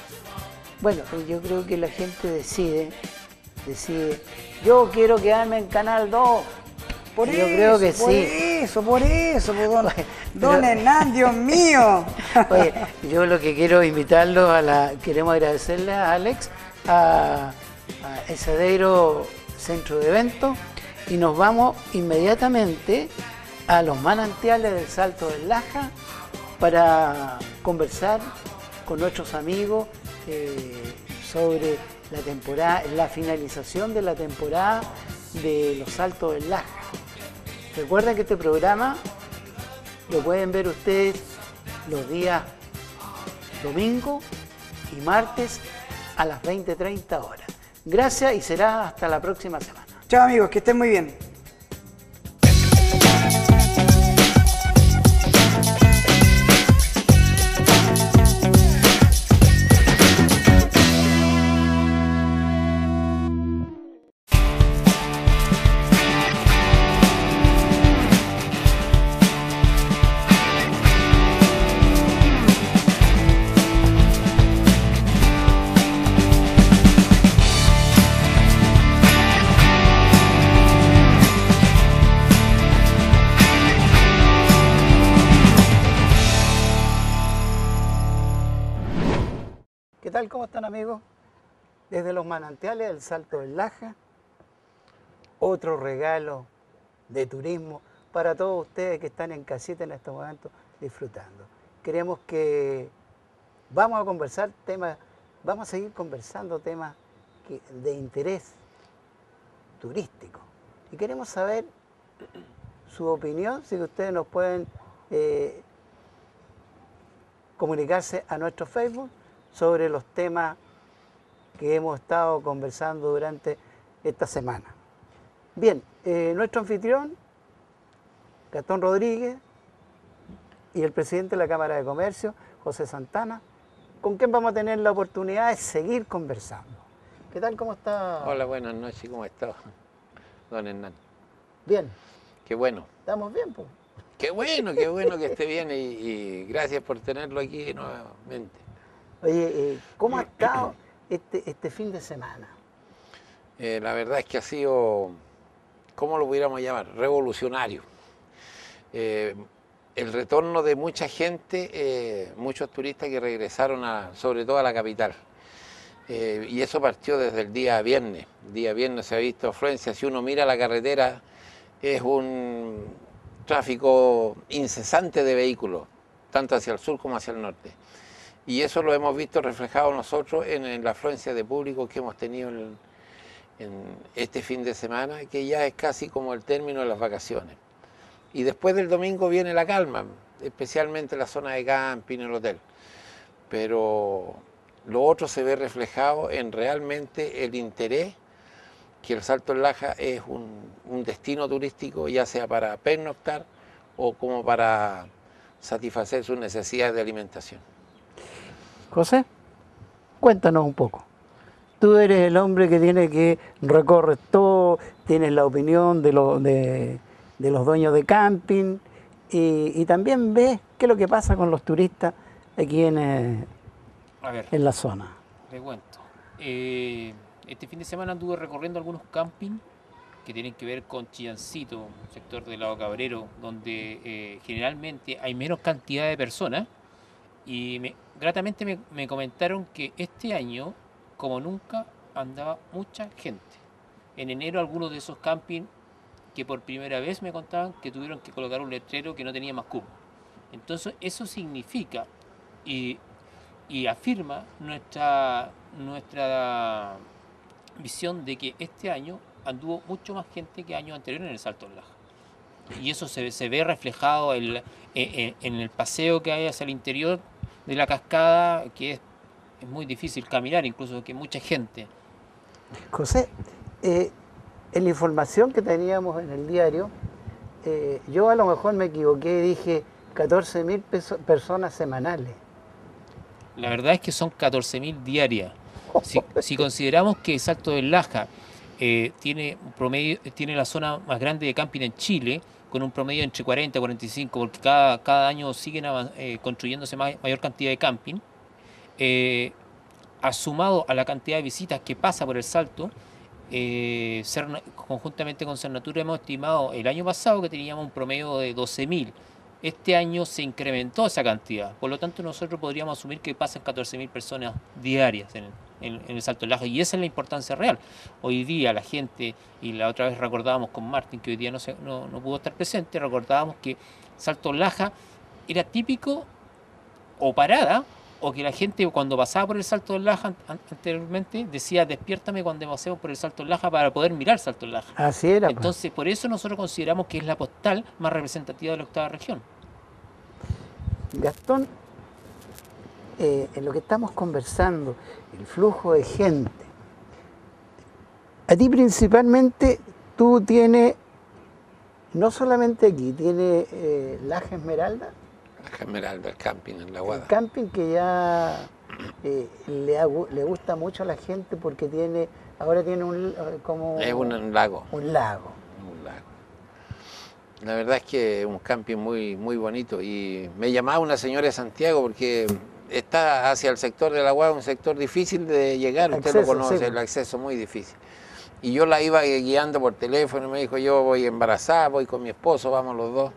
Bueno, yo creo que la gente decide, decide, yo quiero quedarme en Canal dos. Por yo eso, creo que por sí. eso, por eso, por don, Oye, don pero- Hernán, Dios mío. Oye, yo lo que quiero invitarlos a la, queremos agradecerle a Alex, a, a Esadeiro Centro de Eventos, y nos vamos inmediatamente a los manantiales del Salto del Laja para conversar con nuestros amigos eh, sobre la temporada, la finalización de la temporada de los Saltos del Laja. Recuerden que este programa lo pueden ver ustedes los días domingo y martes a las veinte treinta horas. Gracias y será hasta la próxima semana. Chao amigos, que estén muy bien. ¿Qué tal? ¿Cómo están, amigos? Desde los manantiales del Salto del Laja, otro regalo de turismo para todos ustedes que están en casita en estos momentos disfrutando. Que queremos que vamos a conversar temas, vamos a seguir conversando temas que, de interés turístico. Y queremos saber su opinión, si ustedes nos pueden eh, comunicarse a nuestro Facebook sobre los temas que hemos estado conversando durante esta semana. Bien, eh, nuestro anfitrión, Gastón Rodríguez, y el presidente de la Cámara de Comercio, José Santana, con quien vamos a tener la oportunidad de seguir conversando. ¿Qué tal? ¿Cómo está? Hola, buenas noches. ¿Cómo está, don Hernán? Bien. Qué bueno. ¿Estamos bien, pues? Qué bueno, qué bueno que esté bien y, y gracias por tenerlo aquí nuevamente. Oye, eh, ¿cómo ha estado este, este fin de semana? Eh, la verdad es que ha sido, ¿cómo lo pudiéramos llamar? Revolucionario. Eh, el retorno de mucha gente, eh, muchos turistas que regresaron a, sobre todo a la capital. Eh, y eso partió desde el día viernes. El día viernes se ha visto afluencia. Si uno mira la carretera, es un tráfico incesante de vehículos, tanto hacia el sur como hacia el norte. Y eso lo hemos visto reflejado nosotros en, en la afluencia de público que hemos tenido en, en este fin de semana, que ya es casi como el término de las vacaciones. Y después del domingo viene la calma, especialmente la zona de camping, el hotel. Pero lo otro se ve reflejado en realmente el interés que el Salto del Laja es un, un destino turístico, ya sea para pernoctar o como para satisfacer sus necesidades de alimentación. José, cuéntanos un poco. Tú eres el hombre que tiene que recorrer todo, tienes la opinión de, lo, de, de los dueños de camping y, y también ves qué es lo que pasa con los turistas aquí en, eh, A ver, en la zona. te cuento. Eh, este fin de semana anduve recorriendo algunos campings que tienen que ver con Chillancito, un sector del Lago Cabrero, donde eh, generalmente hay menos cantidad de personas. Y me, gratamente me, me comentaron que este año, como nunca, andaba mucha gente. En enero algunos de esos campings que por primera vez me contaban que tuvieron que colocar un letrero que no tenía más cupo. Entonces eso significa y, y afirma nuestra, nuestra visión de que este año anduvo mucho más gente que años anteriores en el Salto del Laja. Y eso se, se ve reflejado en, en, en el paseo que hay hacia el interior de la cascada, que es, es muy difícil caminar, incluso que mucha gente. José, eh, en la información que teníamos en el diario, eh, yo a lo mejor me equivoqué y dije catorce mil personas semanales. La verdad es que son catorce mil diarias. Si, si consideramos que Salto del Laja eh, tiene, un promedio, tiene la zona más grande de camping en Chile, con un promedio entre cuarenta y cuarenta y cinco, porque cada, cada año siguen eh, construyéndose más, mayor cantidad de camping, eh, asumado a la cantidad de visitas que pasa por el Salto, eh, Cerna, conjuntamente con Cernatura hemos estimado el año pasado que teníamos un promedio de doce mil. Este año se incrementó esa cantidad, por lo tanto nosotros podríamos asumir que pasan catorce mil personas diarias en el, en, en el Salto del Laja, y esa es la importancia real. Hoy día la gente, y la otra vez recordábamos con Martín, que hoy día no, se, no, no pudo estar presente, recordábamos que Salto del Laja era típico o parada, o que la gente cuando pasaba por el Salto del Laja anteriormente decía despiértame cuando pasemos por el Salto del Laja para poder mirar Salto del Laja. Así era. Entonces por eso nosotros consideramos que es la postal más representativa de la octava región. Gastón, eh, en lo que estamos conversando, el flujo de gente, a ti principalmente tú tienes, no solamente aquí, tienes eh, Laja Esmeralda. Laja Esmeralda, el camping en la Guada. El camping que ya eh, le, ha, le gusta mucho a la gente porque tiene, ahora tiene un como es un, un lago. Un lago. Un lago. La verdad es que es un camping muy, muy bonito, y me llamaba una señora de Santiago porque está hacia el sector de la Guada, un sector difícil de llegar, usted acceso, lo conoce, sí. El acceso muy difícil. Y yo la iba guiando por teléfono, me dijo, yo voy embarazada, voy con mi esposo, vamos los dos.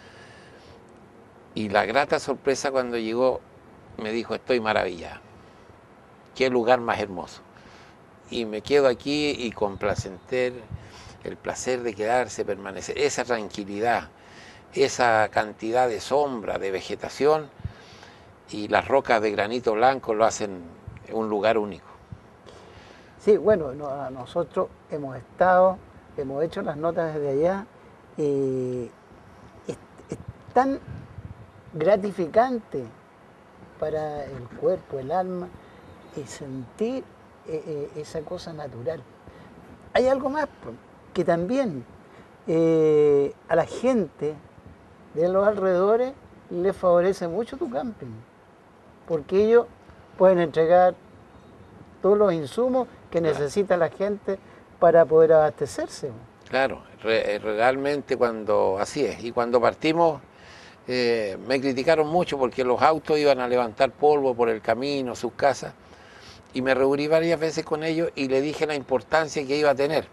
Y la grata sorpresa cuando llegó, me dijo, estoy maravillada. Qué lugar más hermoso. Y me quedo aquí y con placer, el placer de quedarse, permanecer, esa tranquilidad, esa cantidad de sombra, de vegetación, y las rocas de granito blanco lo hacen un lugar único. Sí, bueno, no, nosotros hemos estado, hemos hecho las notas desde allá, y es, es tan gratificante para el cuerpo, el alma, y sentir eh, eh, esa cosa natural. Hay algo más, que también eh, a la gente de los alrededores les favorece mucho tu camping, porque ellos pueden entregar todos los insumos que necesita la gente para poder abastecerse. Claro, re, realmente cuando, así es, y cuando partimos eh, me criticaron mucho porque los autos iban a levantar polvo por el camino, sus casas, y me reuní varias veces con ellos y le dije la importancia que iba a tener.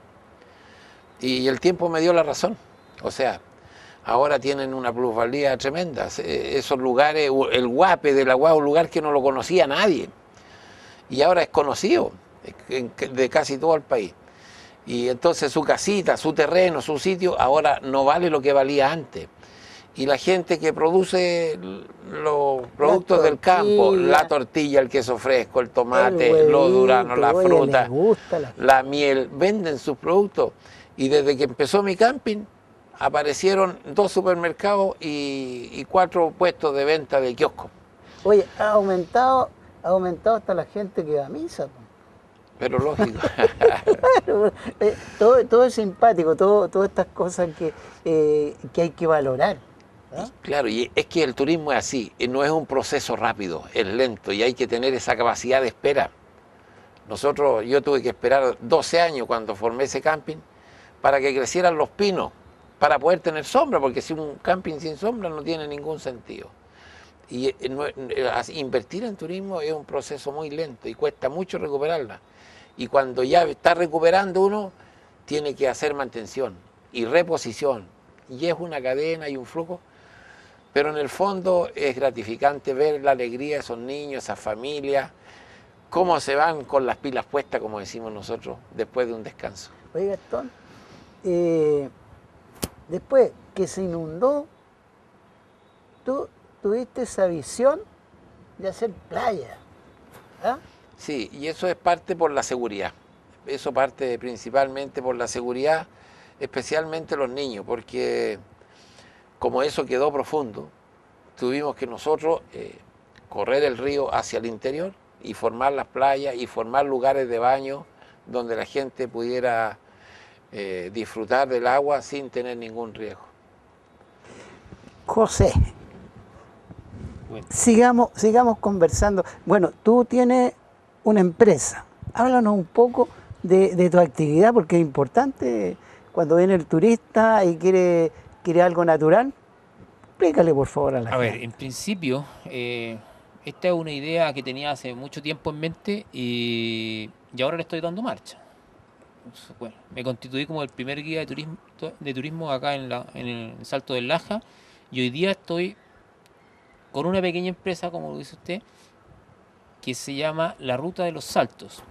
Y el tiempo me dio la razón, o sea, ahora tienen una plusvalía tremenda, esos lugares, el Guape de la Guá, un lugar que no lo conocía nadie, y ahora es conocido de casi todo el país. Y entonces su casita, su terreno, su sitio, ahora no vale lo que valía antes. Y la gente que produce los productos tortilla, del campo, la tortilla, el queso fresco, el tomate, el huevito, los duranos, la fruta, la... la miel, venden sus productos. Y desde que empezó mi camping, aparecieron dos supermercados y, y cuatro puestos de venta de kiosco. Oye, ha aumentado, ha aumentado hasta la gente que va a misa. Pero lógico. Claro, eh, todo, todo es simpático, todo, todas estas cosas que, eh, que hay que valorar. ¿Ah? Claro, y es que el turismo es así, no es un proceso rápido, es lento y hay que tener esa capacidad de espera. Nosotros, yo tuve que esperar doce años cuando formé ese camping para que crecieran los pinos, para poder tener sombra, porque si un camping sin sombra no tiene ningún sentido. Y no, invertir en turismo es un proceso muy lento y cuesta mucho recuperarla. Y cuando ya está recuperando uno, tiene que hacer mantención y reposición. Y es una cadena y un flujo. Pero en el fondo es gratificante ver la alegría de esos niños, esas familias, cómo se van con las pilas puestas, como decimos nosotros, después de un descanso. Oye, Gastón, eh, después que se inundó, tú tuviste esa visión de hacer playa, ¿ah? Sí, y eso es parte por la seguridad. Eso parte principalmente por la seguridad, especialmente los niños, porque como eso quedó profundo, tuvimos que nosotros eh, correr el río hacia el interior y formar las playas y formar lugares de baño donde la gente pudiera eh, disfrutar del agua sin tener ningún riesgo. José, bueno. sigamos, sigamos conversando. Bueno, tú tienes una empresa. Háblanos un poco de, de tu actividad, porque es importante cuando viene el turista y quiere, quiere algo natural. Explícale, por favor, a la a gente. A ver, en principio, eh, esta es una idea que tenía hace mucho tiempo en mente y, y ahora le estoy dando marcha. Bueno, me constituí como el primer guía de turismo, de turismo acá en, la, en el Salto del Laja y hoy día estoy con una pequeña empresa, como lo dice usted, que se llama La Ruta de los Saltos.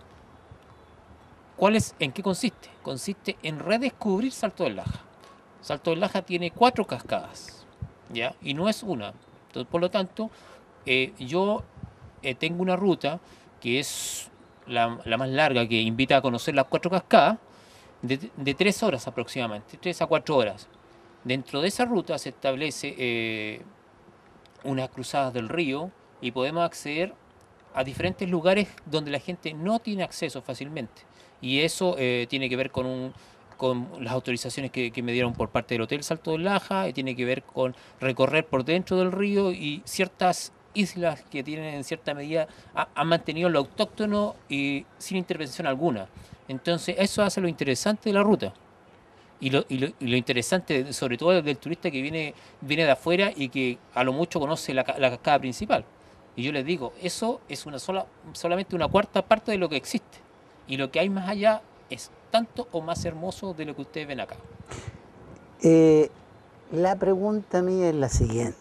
¿Cuál es, ¿En qué consiste? Consiste en redescubrir Salto del Laja. Salto del Laja tiene cuatro cascadas, ¿ya? Y no es una. Entonces, por lo tanto, eh, yo eh, tengo una ruta que es la, la más larga, que invita a conocer las cuatro cascadas, de, de tres horas aproximadamente, tres a cuatro horas. Dentro de esa ruta se establece eh, unas cruzadas del río y podemos acceder a diferentes lugares donde la gente no tiene acceso fácilmente. Y eso eh, tiene que ver con, un, con las autorizaciones que, que me dieron por parte del Hotel Salto del Laja, y tiene que ver con recorrer por dentro del río y ciertas islas que tienen en cierta medida, ha, han mantenido lo autóctono y sin intervención alguna. Entonces eso hace lo interesante de la ruta. Y lo, y, lo, y lo interesante, sobre todo del turista que viene, viene de afuera y que a lo mucho conoce la, la cascada principal. Y yo les digo, eso es una sola, solamente una cuarta parte de lo que existe. Y lo que hay más allá es tanto o más hermoso de lo que ustedes ven acá. Eh, la pregunta mía es la siguiente.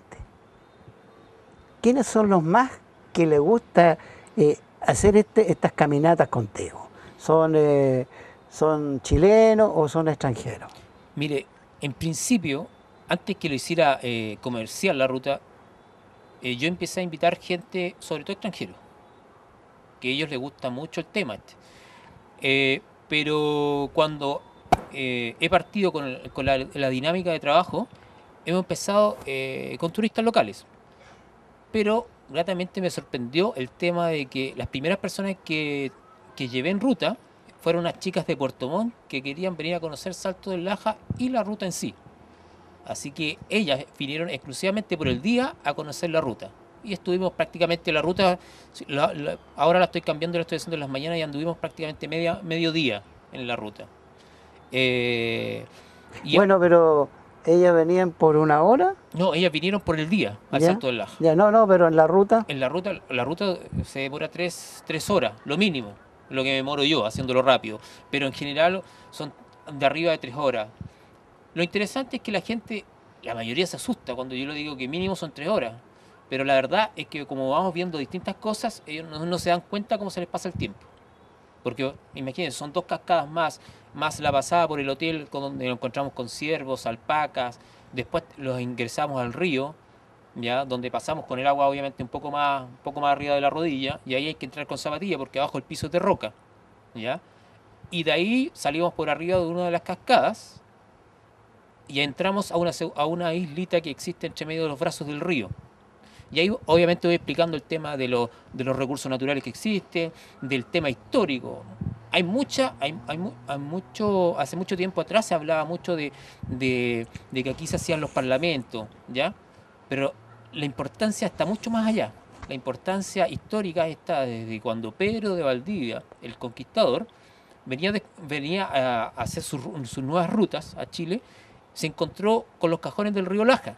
¿Quiénes son los más que les gusta eh, hacer este, estas caminatas contigo? ¿Son, eh, ¿Son chilenos o son extranjeros? Mire, en principio, antes que lo hiciera eh, comercial la ruta, eh, yo empecé a invitar gente, sobre todo extranjeros, que a ellos les gusta mucho el tema este. Eh, pero cuando eh, he partido con, el, con la, la dinámica de trabajo, hemos empezado eh, con turistas locales. Pero gratamente me sorprendió el tema de que las primeras personas que, que llevé en ruta fueron unas chicas de Puerto Montt que querían venir a conocer Salto del Laja y la ruta en sí. Así que ellas vinieron exclusivamente por el día a conocer la ruta. Y estuvimos prácticamente la ruta, la, la, ahora la estoy cambiando, la estoy haciendo en las mañanas y anduvimos prácticamente media, medio día en la ruta. Eh, y bueno, pero ¿ellas venían por una hora? No, ellas vinieron por el día al ¿Ya? Salto del Laja. Ya, no, no, pero en la ruta. En la ruta, la ruta se demora tres, tres horas, lo mínimo, lo que me demoro yo haciéndolo rápido. Pero en general son de arriba de tres horas. Lo interesante es que la gente, la mayoría se asusta cuando yo le digo que mínimo son tres horas. Pero la verdad es que como vamos viendo distintas cosas, ellos no, no se dan cuenta cómo se les pasa el tiempo. Porque imagínense, son dos cascadas más, más la pasada por el hotel donde nos encontramos con ciervos, alpacas, después los ingresamos al río, ya donde pasamos con el agua obviamente un poco más, un poco más arriba de la rodilla, y ahí hay que entrar con zapatilla porque abajo el piso es de roca, ¿ya? Y de ahí salimos por arriba de una de las cascadas y entramos a una, a una islita que existe entre medio de los brazos del río. Y ahí obviamente voy explicando el tema de, lo, de los recursos naturales que existen, del tema histórico. Hay mucha, hay, hay, hay mucho, hace mucho tiempo atrás se hablaba mucho de, de, de que aquí se hacían los parlamentos, ¿ya? Pero la importancia está mucho más allá. La importancia histórica está desde cuando Pedro de Valdivia, el conquistador, venía, de, venía a hacer sus, sus nuevas rutas a Chile, se encontró con los cajones del río Laja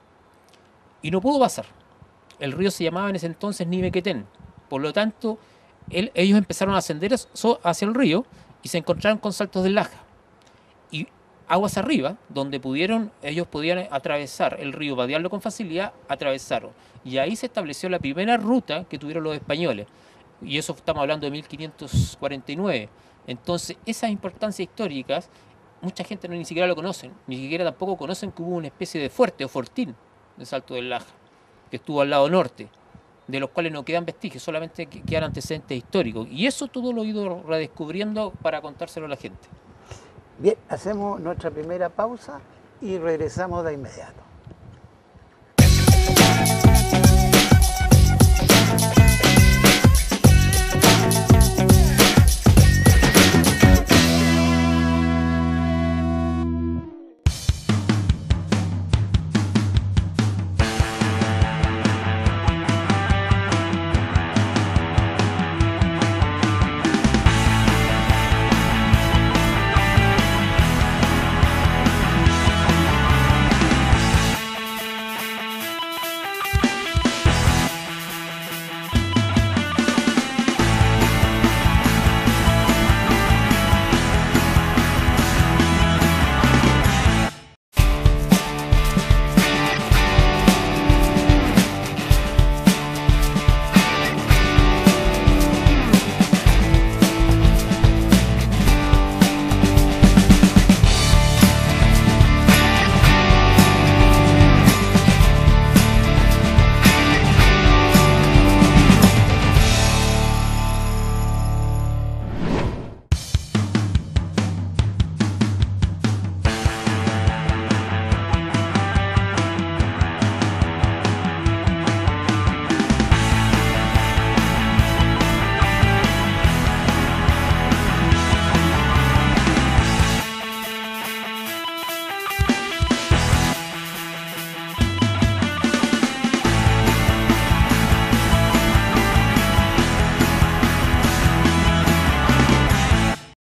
y no pudo pasar. El río se llamaba en ese entonces Nivequetén. Por lo tanto, él, ellos empezaron a ascender hacia el río y se encontraron con Saltos del Laja. Y aguas arriba, donde pudieron, ellos podían atravesar el río, vadearlo con facilidad, atravesaron. Y ahí se estableció la primera ruta que tuvieron los españoles. Y eso estamos hablando de mil quinientos cuarenta y nueve. Entonces, esas importancias históricas, mucha gente no ni siquiera lo conocen. Ni siquiera tampoco conocen que hubo una especie de fuerte o fortín de Salto del Laja, que estuvo al lado norte, de los cuales no quedan vestigios, solamente quedan antecedentes históricos. Y eso todo lo he ido redescubriendo para contárselo a la gente. Bien, hacemos nuestra primera pausa y regresamos de inmediato.